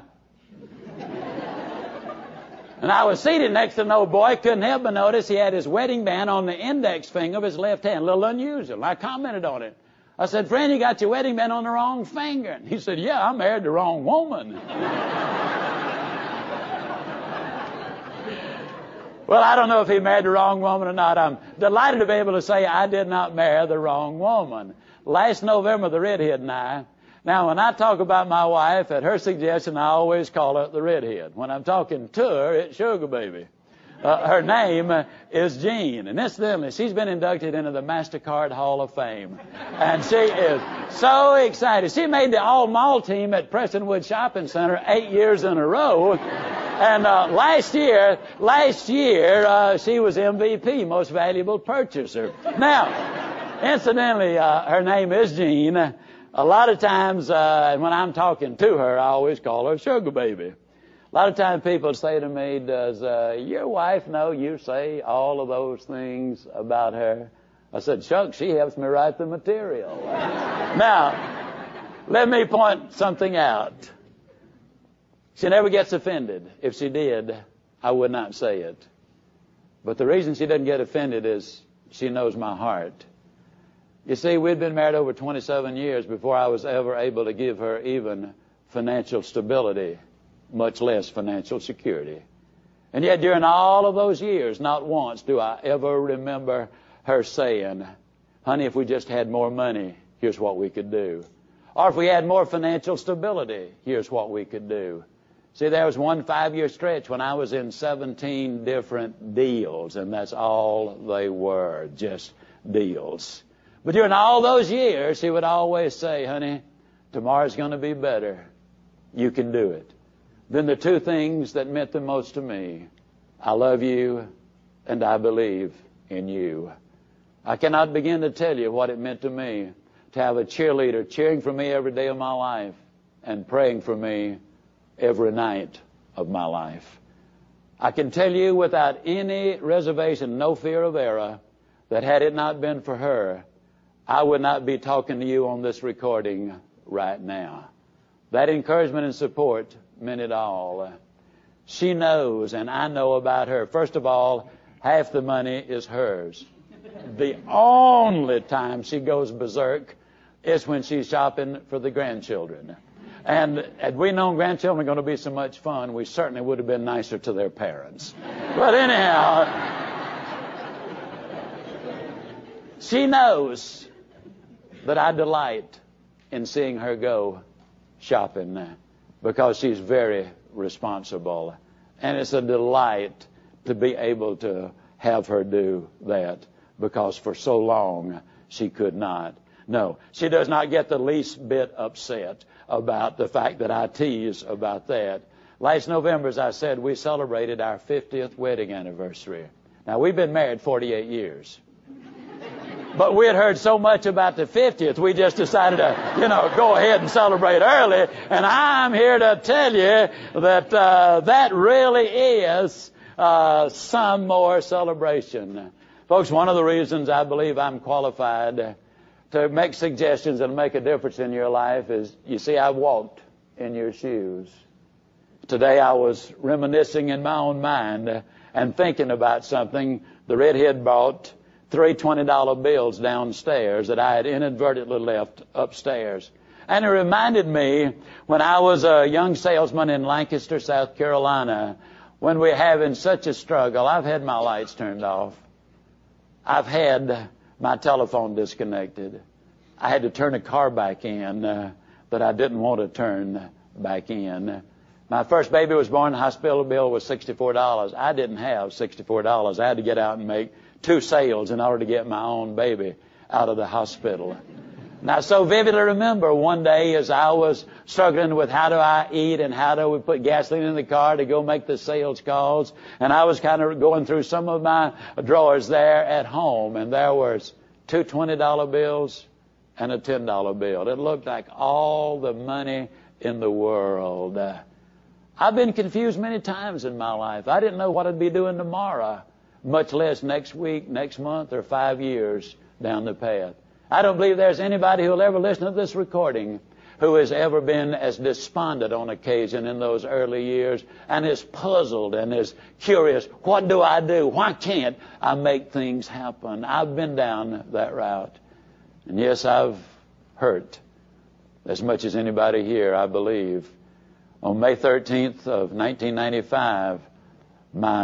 And I was seated next to an old boy. Couldn't help but notice he had his wedding band on the index finger of his left hand. A little unusual. I commented on it. I said, friend, you got your wedding band on the wrong finger. And he said, yeah, I married the wrong woman. Well, I don't know if he married the wrong woman or not. I'm delighted to be able to say I did not marry the wrong woman. Last November, the redhead and I. Now, when I talk about my wife, at her suggestion, I always call her the redhead. When I'm talking to her, it's Sugar Baby. Uh, her name is Jean. And incidentally, she's been inducted into the MasterCard Hall of Fame. And she is so excited. She made the all-mall team at Prestonwood Shopping Center eight years in a row. And uh, last year, last year, uh, she was M V P, Most Valuable Purchaser. Now, incidentally, uh, her name is Jean. A lot of times, uh, when I'm talking to her, I always call her Sugar Baby. A lot of times people say to me, does uh, your wife know you say all of those things about her? I said, shucks, she helps me write the material. Now, let me point something out. She never gets offended. If she did, I would not say it. But the reason she doesn't get offended is she knows my heart. You see, we'd been married over twenty-seven years before I was ever able to give her even financial stability, much less financial security. And yet during all of those years, not once do I ever remember her saying, honey, if we just had more money, here's what we could do. Or if we had more financial stability, here's what we could do. See, there was one five-year stretch when I was in seventeen different deals, and that's all they were, just deals. But during all those years, she would always say, honey, tomorrow's going to be better. You can do it. Then the two things that meant the most to me, I love you and I believe in you. I cannot begin to tell you what it meant to me to have a cheerleader cheering for me every day of my life and praying for me every night of my life. I can tell you without any reservation, no fear of error, that had it not been for her, I would not be talking to you on this recording right now. That encouragement and support meant it all. She knows, and I know about her. First of all, half the money is hers. The only time she goes berserk is when she's shopping for the grandchildren. And had we known grandchildren were going to be so much fun, we certainly would have been nicer to their parents. But anyhow, she knows that I delight in seeing her go shopping because she's very responsible. And it's a delight to be able to have her do that because for so long she could not. No, she does not get the least bit upset about the fact that I tease about that. Last November, as I said, we celebrated our fiftieth wedding anniversary. Now, we've been married forty-eight years. But we had heard so much about the fiftieth, we just decided to, you know, go ahead and celebrate early. And I'm here to tell you that uh, that really is uh, some more celebration. Folks, one of the reasons I believe I'm qualified to make suggestions and make a difference in your life is, you see, I've walked in your shoes. Today I was reminiscing in my own mind and thinking about something. The redhead brought three twenty dollar bills downstairs that I had inadvertently left upstairs. And it reminded me when I was a young salesman in Lancaster, South Carolina, when we were having such a struggle. I've had my lights turned off. I've had my telephone disconnected. I had to turn a car back in uh, that I didn't want to turn back in. My first baby was born. The hospital bill was sixty-four dollars. I didn't have sixty-four dollars. I had to get out and make two sales in order to get my own baby out of the hospital. And I so vividly remember one day as I was struggling with how do I eat and how do we put gasoline in the car to go make the sales calls. And I was kind of going through some of my drawers there at home, and there was two twenty dollar bills and a ten dollar bill. It looked like all the money in the world. Uh, I've been confused many times in my life. I didn't know what I'd be doing tomorrow, much less next week, next month, or five years down the path. I don't believe there's anybody who will ever listen to this recording who has ever been as despondent on occasion in those early years and is puzzled and is curious, what do I do? Why can't I make things happen? I've been down that route. And yes, I've hurt as much as anybody here, I believe. On May thirteenth of nineteen ninety-five, my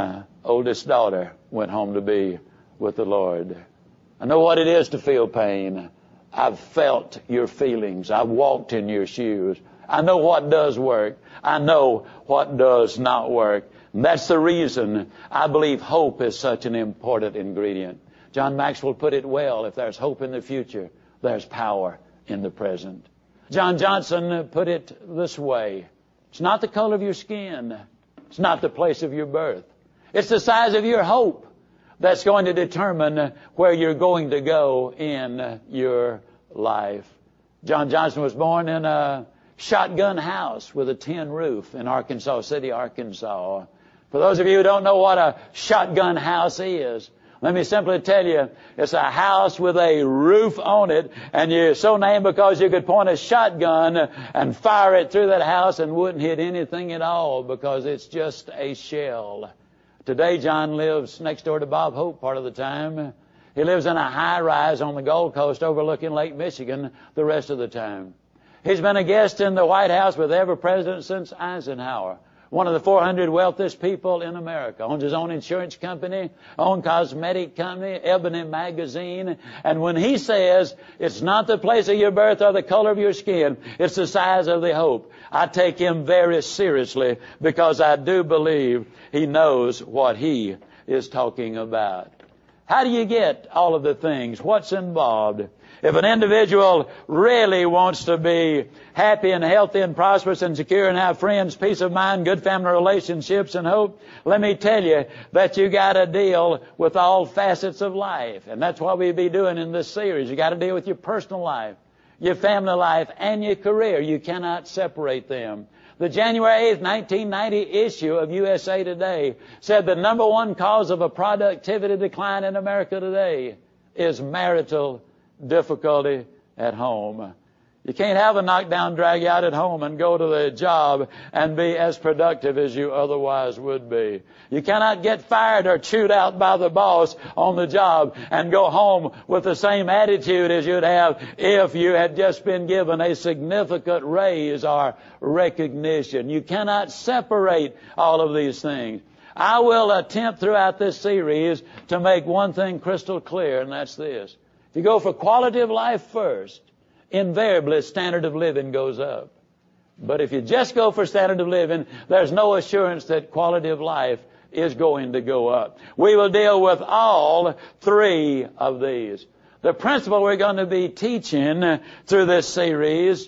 oldest daughter went home to be with the Lord. I know what it is to feel pain. I've felt your feelings. I've walked in your shoes. I know what does work. I know what does not work. And that's the reason I believe hope is such an important ingredient. John Maxwell put it well, if there's hope in the future, there's power in the present. John Johnson put it this way: it's not the color of your skin. It's not the place of your birth. It's the size of your hope that's going to determine where you're going to go in your life. John Johnson was born in a shotgun house with a tin roof in Arkansas City, Arkansas. For those of you who don't know what a shotgun house is, let me simply tell you, it's a house with a roof on it, and you're so named because you could point a shotgun and fire it through that house and wouldn't hit anything at all because it's just a shell. Today, John lives next door to Bob Hope part of the time. He lives in a high-rise on the Gold Coast overlooking Lake Michigan the rest of the time. He's been a guest in the White House with every president since Eisenhower. One of the four hundred wealthiest people in America. Owns his own insurance company, own cosmetic company, Ebony magazine. And when he says, it's not the place of your birth or the color of your skin, it's the size of the hope, I take him very seriously because I do believe he knows what he is talking about. How do you get all of the things? What's involved? If an individual really wants to be happy and healthy and prosperous and secure and have friends, peace of mind, good family relationships and hope, let me tell you that you got to deal with all facets of life. And that's what we'll be doing in this series. You got to deal with your personal life, your family life, and your career. You cannot separate them. The January eighth, nineteen ninety issue of U S A Today said the number one cause of a productivity decline in America today is marital difficulty at home. You can't have a knockdown, drag out at home and go to the job and be as productive as you otherwise would be. You cannot get fired or chewed out by the boss on the job and go home with the same attitude as you'd have if you had just been given a significant raise or recognition. You cannot separate all of these things. I will attempt throughout this series to make one thing crystal clear, and that's this. If you go for quality of life first, invariably standard of living goes up. But if you just go for standard of living, there's no assurance that quality of life is going to go up. We will deal with all three of these. The principle we're going to be teaching through this series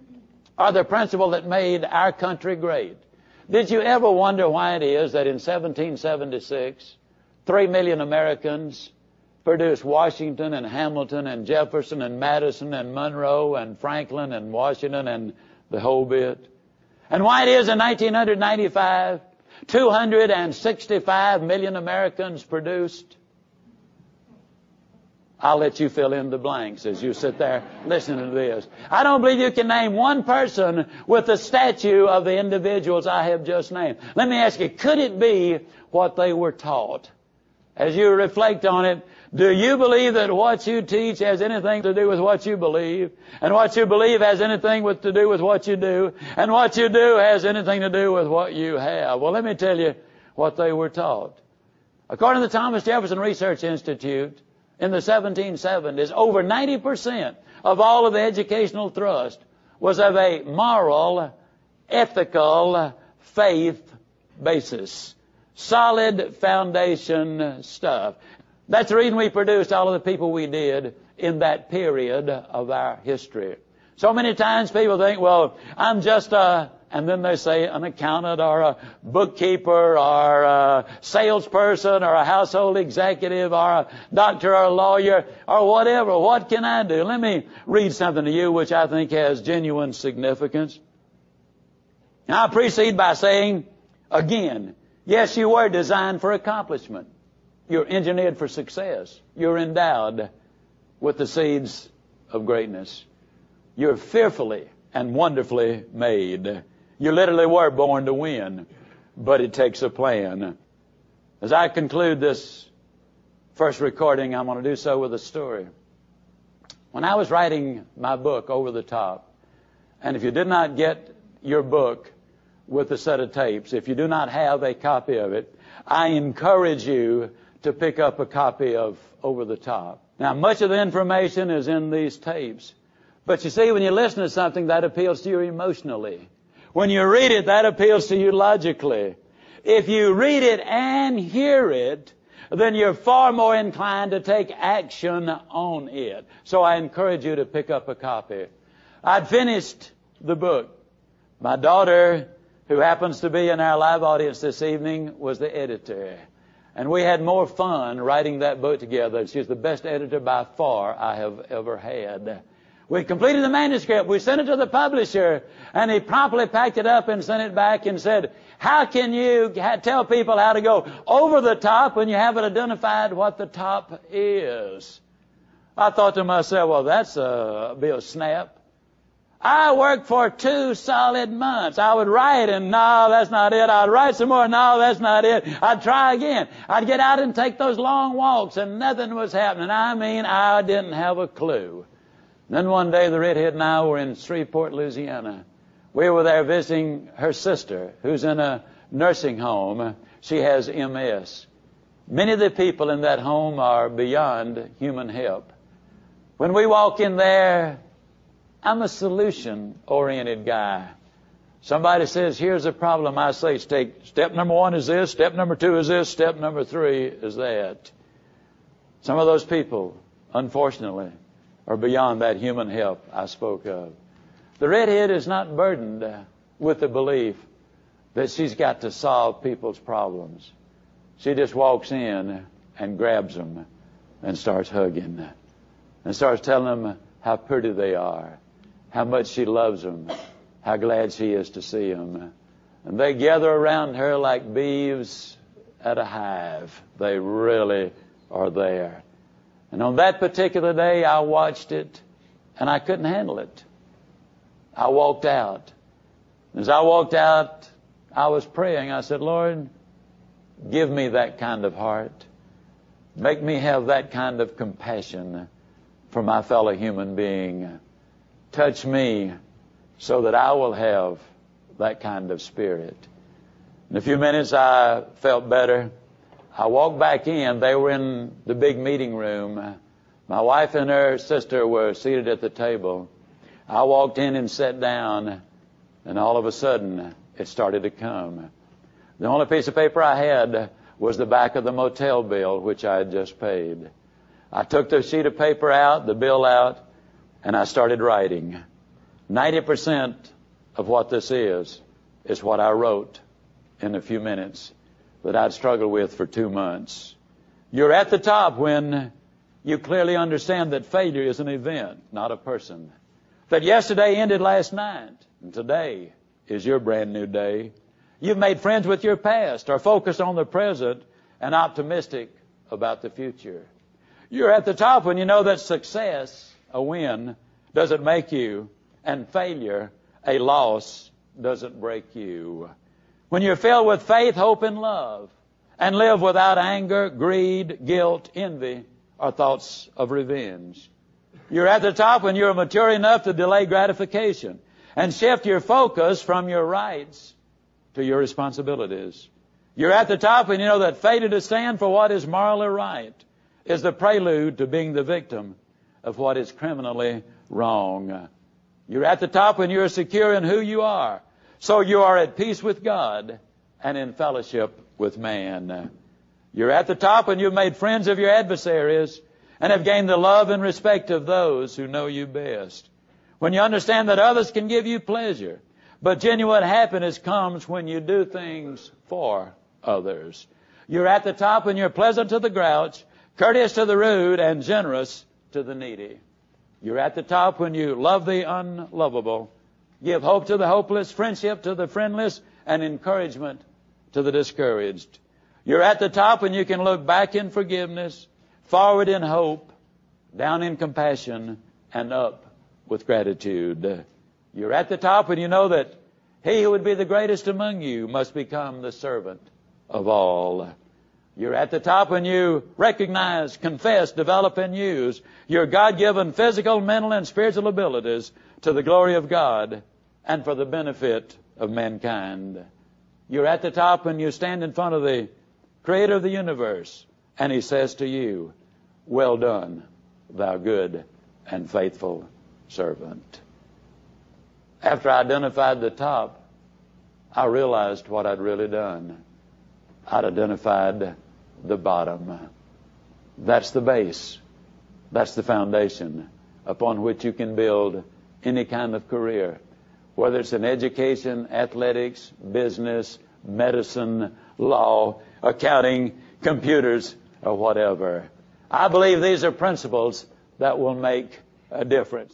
are the principle that made our country great. Did you ever wonder why it is that in seventeen seventy-six, three million Americans produced Washington and Hamilton and Jefferson and Madison and Monroe and Franklin and Washington and the whole bit? And why it is in nineteen ninety-five, two hundred sixty-five million Americans produced? I'll let you fill in the blanks as you sit there listening to this. I don't believe you can name one person with the statue of the individuals I have just named. Let me ask you, could it be what they were taught? As you reflect on it, do you believe that what you teach has anything to do with what you believe? And what you believe has anything with, to do with what you do? And what you do has anything to do with what you have? Well, let me tell you what they were taught. According to the Thomas Jefferson Research Institute, in the seventeen seventies, over ninety percent of all of the educational thrust was of a moral, ethical, faith basis. Solid foundation stuff. That's the reason we produced all of the people we did in that period of our history. So many times people think, well, I'm just a, and then they say an accountant or a bookkeeper or a salesperson or a household executive or a doctor or a lawyer or whatever. What can I do? Let me read something to you which I think has genuine significance. Now, I proceed by saying, again, yes, you were designed for accomplishment. You're engineered for success. You're endowed with the seeds of greatness. You're fearfully and wonderfully made. You literally were born to win, but it takes a plan. As I conclude this first recording, I'm going to do so with a story. When I was writing my book, Over the Top, and if you did not get your book, with a set of tapes. If you do not have a copy of it, I encourage you to pick up a copy of Over the Top. Now, much of the information is in these tapes. But you see, when you listen to something, that appeals to you emotionally. When you read it, that appeals to you logically. If you read it and hear it, then you're far more inclined to take action on it. So I encourage you to pick up a copy. I'd finished the book. My daughter, who happens to be in our live audience this evening, was the editor. And we had more fun writing that book together. She's the best editor by far I have ever had. We completed the manuscript. We sent it to the publisher, and he promptly packed it up and sent it back and said, how can you ha- tell people how to go over the top when you haven't identified what the top is? I thought to myself, well, that's a, be a snap. I worked for two solid months. I would write, and no, that's not it. I'd write some more. No, that's not it. I'd try again. I'd get out and take those long walks, and nothing was happening. I mean, I didn't have a clue. Then one day, the redhead and I were in Shreveport, Louisiana. We were there visiting her sister, who's in a nursing home. She has M S. Many of the people in that home are beyond human help. When we walk in there, I'm a solution-oriented guy. Somebody says, here's a problem. I say, take step number one is this, step number two is this, step number three is that. Some of those people, unfortunately, are beyond that human help I spoke of. The redhead is not burdened uh, with the belief that she's got to solve people's problems. She just walks in and grabs them and starts hugging and starts telling them how pretty they are, how much she loves them, how glad she is to see them. And they gather around her like bees at a hive. They really are there. And on that particular day, I watched it, and I couldn't handle it. I walked out. As I walked out, I was praying. I said, Lord, give me that kind of heart. Make me have that kind of compassion for my fellow human being. Touch me so that I will have that kind of spirit. In a few minutes, I felt better. I walked back in. They were in the big meeting room. My wife and her sister were seated at the table. I walked in and sat down, and all of a sudden, it started to come. The only piece of paper I had was the back of the motel bill, which I had just paid. I took the sheet of paper out, the bill out, and I started writing. ninety percent of what this is, is what I wrote in a few minutes that I'd struggled with for two months. You're at the top when you clearly understand that failure is an event, not a person. That yesterday ended last night, and today is your brand new day. You've made friends with your past, are focused on the present, and optimistic about the future. You're at the top when you know that success, a win, doesn't make you, and failure, a loss, doesn't break you. When you're filled with faith, hope, and love, and live without anger, greed, guilt, envy, or thoughts of revenge. You're at the top when you're mature enough to delay gratification and shift your focus from your rights to your responsibilities. You're at the top when you know that failure to stand for what is morally right is the prelude to being the victim of what is criminally wrong. You're at the top when you're secure in who you are, so you are at peace with God and in fellowship with man. You're at the top when you've made friends of your adversaries and have gained the love and respect of those who know you best. When you understand that others can give you pleasure, but genuine happiness comes when you do things for others. You're at the top when you're pleasant to the grouch, courteous to the rude, and generous to the needy. You're at the top when you love the unlovable, give hope to the hopeless, friendship to the friendless, and encouragement to the discouraged. You're at the top when you can look back in forgiveness, forward in hope, down in compassion, and up with gratitude. You're at the top when you know that he who would be the greatest among you must become the servant of all. You're at the top when you recognize, confess, develop, and use your God-given physical, mental, and spiritual abilities to the glory of God and for the benefit of mankind. You're at the top and you stand in front of the Creator of the universe, and He says to you, well done, thou good and faithful servant. After I identified the top, I realized what I'd really done. I'd identified the bottom. That's the base. That's the foundation upon which you can build any kind of career, whether it's in education, athletics, business, medicine, law, accounting, computers, or whatever. I believe these are principles that will make a difference.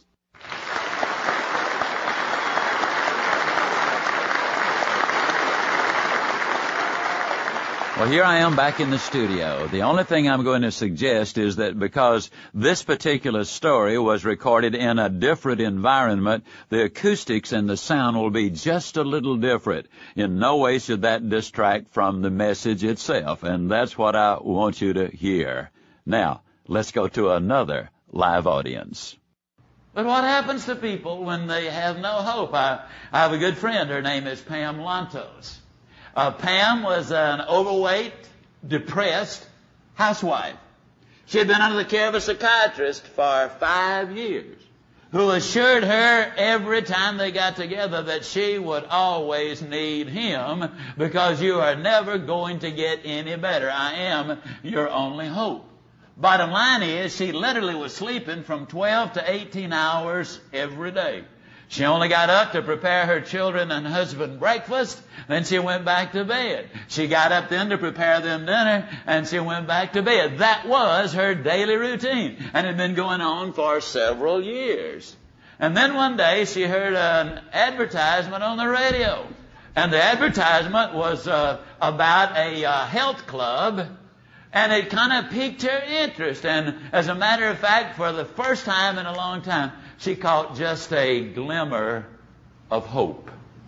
Well, here I am back in the studio. The only thing I'm going to suggest is that because this particular story was recorded in a different environment, the acoustics and the sound will be just a little different. In no way should that distract from the message itself, and that's what I want you to hear. Now, let's go to another live audience. But what happens to people when they have no hope? I, I have a good friend. Her name is Pam Lantos. Uh, Pam was an overweight, depressed housewife. She had been under the care of a psychiatrist for five years, who assured her every time they got together that she would always need him because you are never going to get any better. I am your only hope. Bottom line is, she literally was sleeping from twelve to eighteen hours every day. She only got up to prepare her children and husband breakfast, then she went back to bed. She got up then to prepare them dinner, and she went back to bed. That was her daily routine, and it had been going on for several years. And then one day she heard an advertisement on the radio, and the advertisement was uh, about a uh, health club, and it kind of piqued her interest. And as a matter of fact, for the first time in a long time, she caught just a glimmer of hope.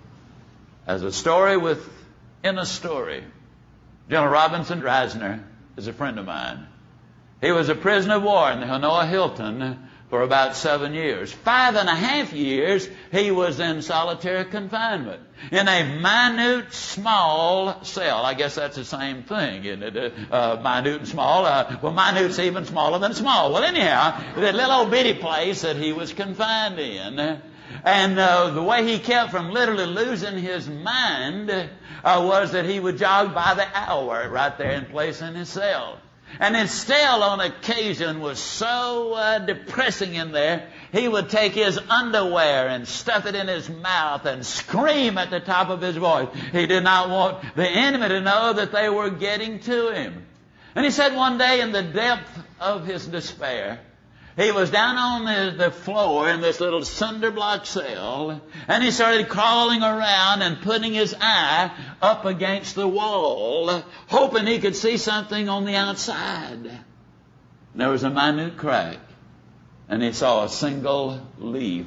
As a story within a story. General Robinson Reisner is a friend of mine. He was a prisoner of war in the Hanoi Hilton for about seven years. Five and a half years he was in solitary confinement in a minute, small cell. I guess that's the same thing, isn't it? Uh, minute and small. Uh, well, minute's even smaller than small. Well, anyhow, that little old bitty place that he was confined in. And uh, the way he kept from literally losing his mind uh, was that he would jog by the hour right there in place in his cell. And his cell on occasion was so uh, depressing in there, he would take his underwear and stuff it in his mouth and scream at the top of his voice. He did not want the enemy to know that they were getting to him. And he said one day, in the depth of his despair, he was down on the, the floor in this little cinder block cell, and he started crawling around and putting his eye up against the wall, hoping he could see something on the outside. And there was a minute crack, and he saw a single leaf.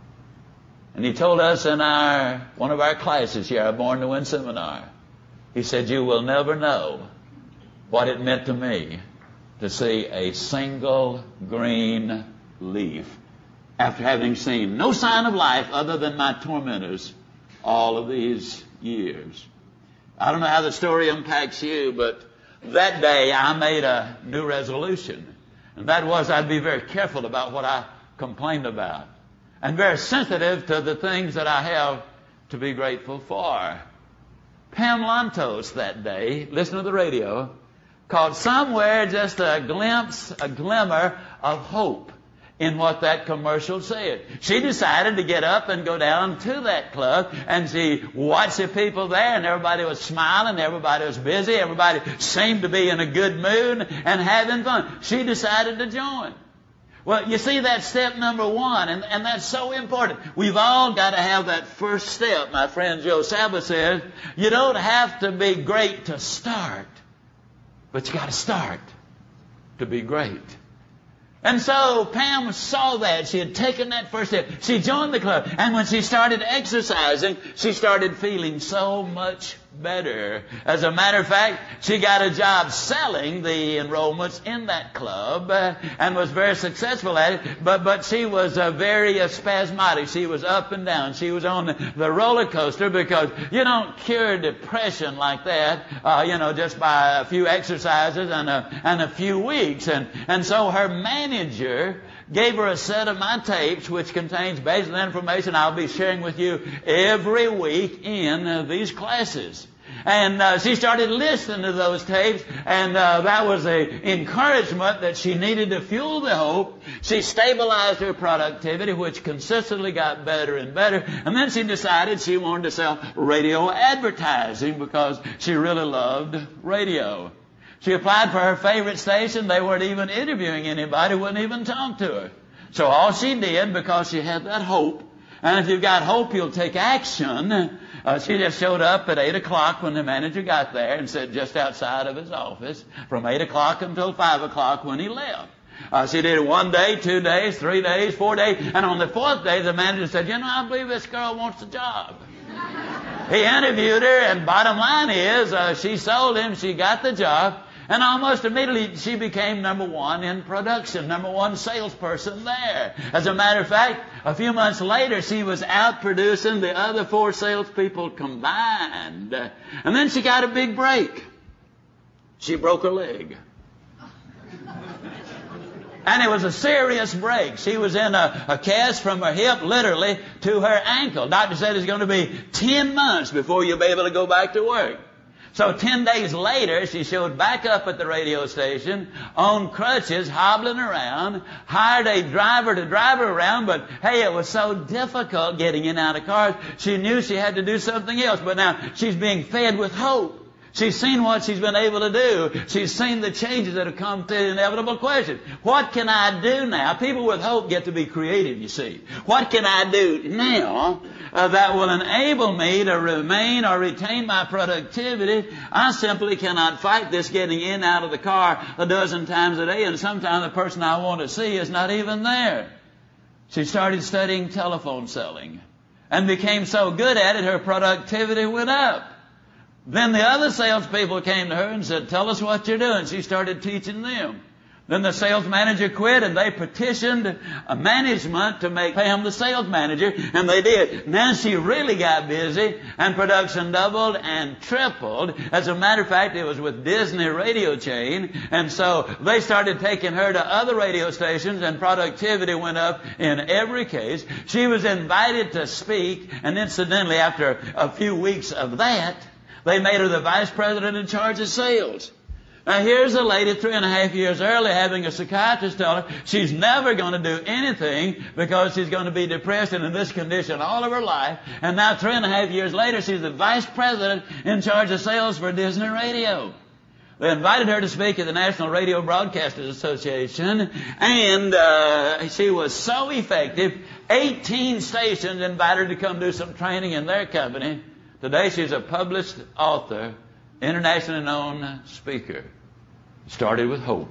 And he told us in our one of our classes here, our Born to Win seminar, he said, "You will never know what it meant to me to see a single green leaf after having seen no sign of life other than my tormentors all of these years." I don't know how the story impacts you, but that day I made a new resolution. And that was I'd be very careful about what I complained about, and very sensitive to the things that I have to be grateful for. Pam Lantos that day, listening to the radio, caught somewhere just a glimpse, a glimmer of hope in what that commercial said. She decided to get up and go down to that club, and she watched the people there, and everybody was smiling, everybody was busy, everybody seemed to be in a good mood and having fun. She decided to join. Well, you see, that's step number one, and, and that's so important. We've all got to have that first step. My friend Joe Saba says, you don't have to be great to start, but you got to start to be great. And so Pam saw that. She had taken that first step. She joined the club. And when she started exercising, she started feeling so much better. As a matter of fact, she got a job selling the enrollments in that club uh, and was very successful at it, but but she was uh, very uh, spasmodic. She was up and down. She was on the, the roller coaster, because you don't cure depression like that, uh, you know, just by a few exercises and a, and a few weeks. And, and so her manager gave her a set of my tapes, which contains basic information I'll be sharing with you every week in uh, these classes. And uh, she started listening to those tapes, and uh, that was the encouragement that she needed to fuel the hope. She stabilized her productivity, which consistently got better and better. And then she decided she wanted to sell radio advertising, because she really loved radio. She applied for her favorite station. They weren't even interviewing anybody, wouldn't even talk to her. So all she did, because she had that hope, and if you've got hope, you'll take action, uh, she just showed up at eight o'clock when the manager got there and sat just outside of his office from eight o'clock until five o'clock when he left. Uh, she did it one day, two days, three days, four days, and on the fourth day, the manager said, you know, I believe this girl wants the job. He interviewed her, and bottom line is, uh, she sold him, she got the job, and almost immediately she became number one in production, number one salesperson there. As a matter of fact, a few months later, she was out-producing the other four salespeople combined. And then she got a big break. She broke her leg. And it was a serious break. She was in a, a cast from her hip, literally, to her ankle. Doctor said it's going to be ten months before you'll be able to go back to work. So ten days later, she showed back up at the radio station on crutches, hobbling around, hired a driver to drive her around, but hey, it was so difficult getting in and out of cars, she knew she had to do something else. But now she's being fed with hope. She's seen what she's been able to do. She's seen the changes that have come through the inevitable question. What can I do now? People with hope get to be creative, you see. What can I do now uh, that will enable me to remain or retain my productivity? I simply cannot fight this getting in and out of the car a dozen times a day, and sometimes the person I want to see is not even there. She started studying telephone selling and became so good at it, her productivity went up. Then the other salespeople came to her and said, tell us what you're doing. She started teaching them. Then the sales manager quit, and they petitioned a management to make him the sales manager, and they did. Now she really got busy, and production doubled and tripled. As a matter of fact, it was with Disney radio chain, and so they started taking her to other radio stations, and productivity went up in every case. She was invited to speak, and incidentally, after a few weeks of that, they made her the vice president in charge of sales. Now here's a lady three and a half years early having a psychiatrist tell her she's never going to do anything because she's going to be depressed and in this condition all of her life. And now three and a half years later, she's the vice president in charge of sales for Disney Radio. They invited her to speak at the National Radio Broadcasters Association, and uh, she was so effective, eighteen stations invited her to come do some training in their company. Today she's a published author, internationally known speaker. Started with hope.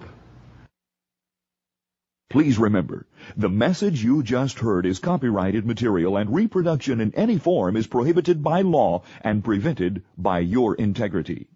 Please remember, the message you just heard is copyrighted material, and reproduction in any form is prohibited by law and prevented by your integrity.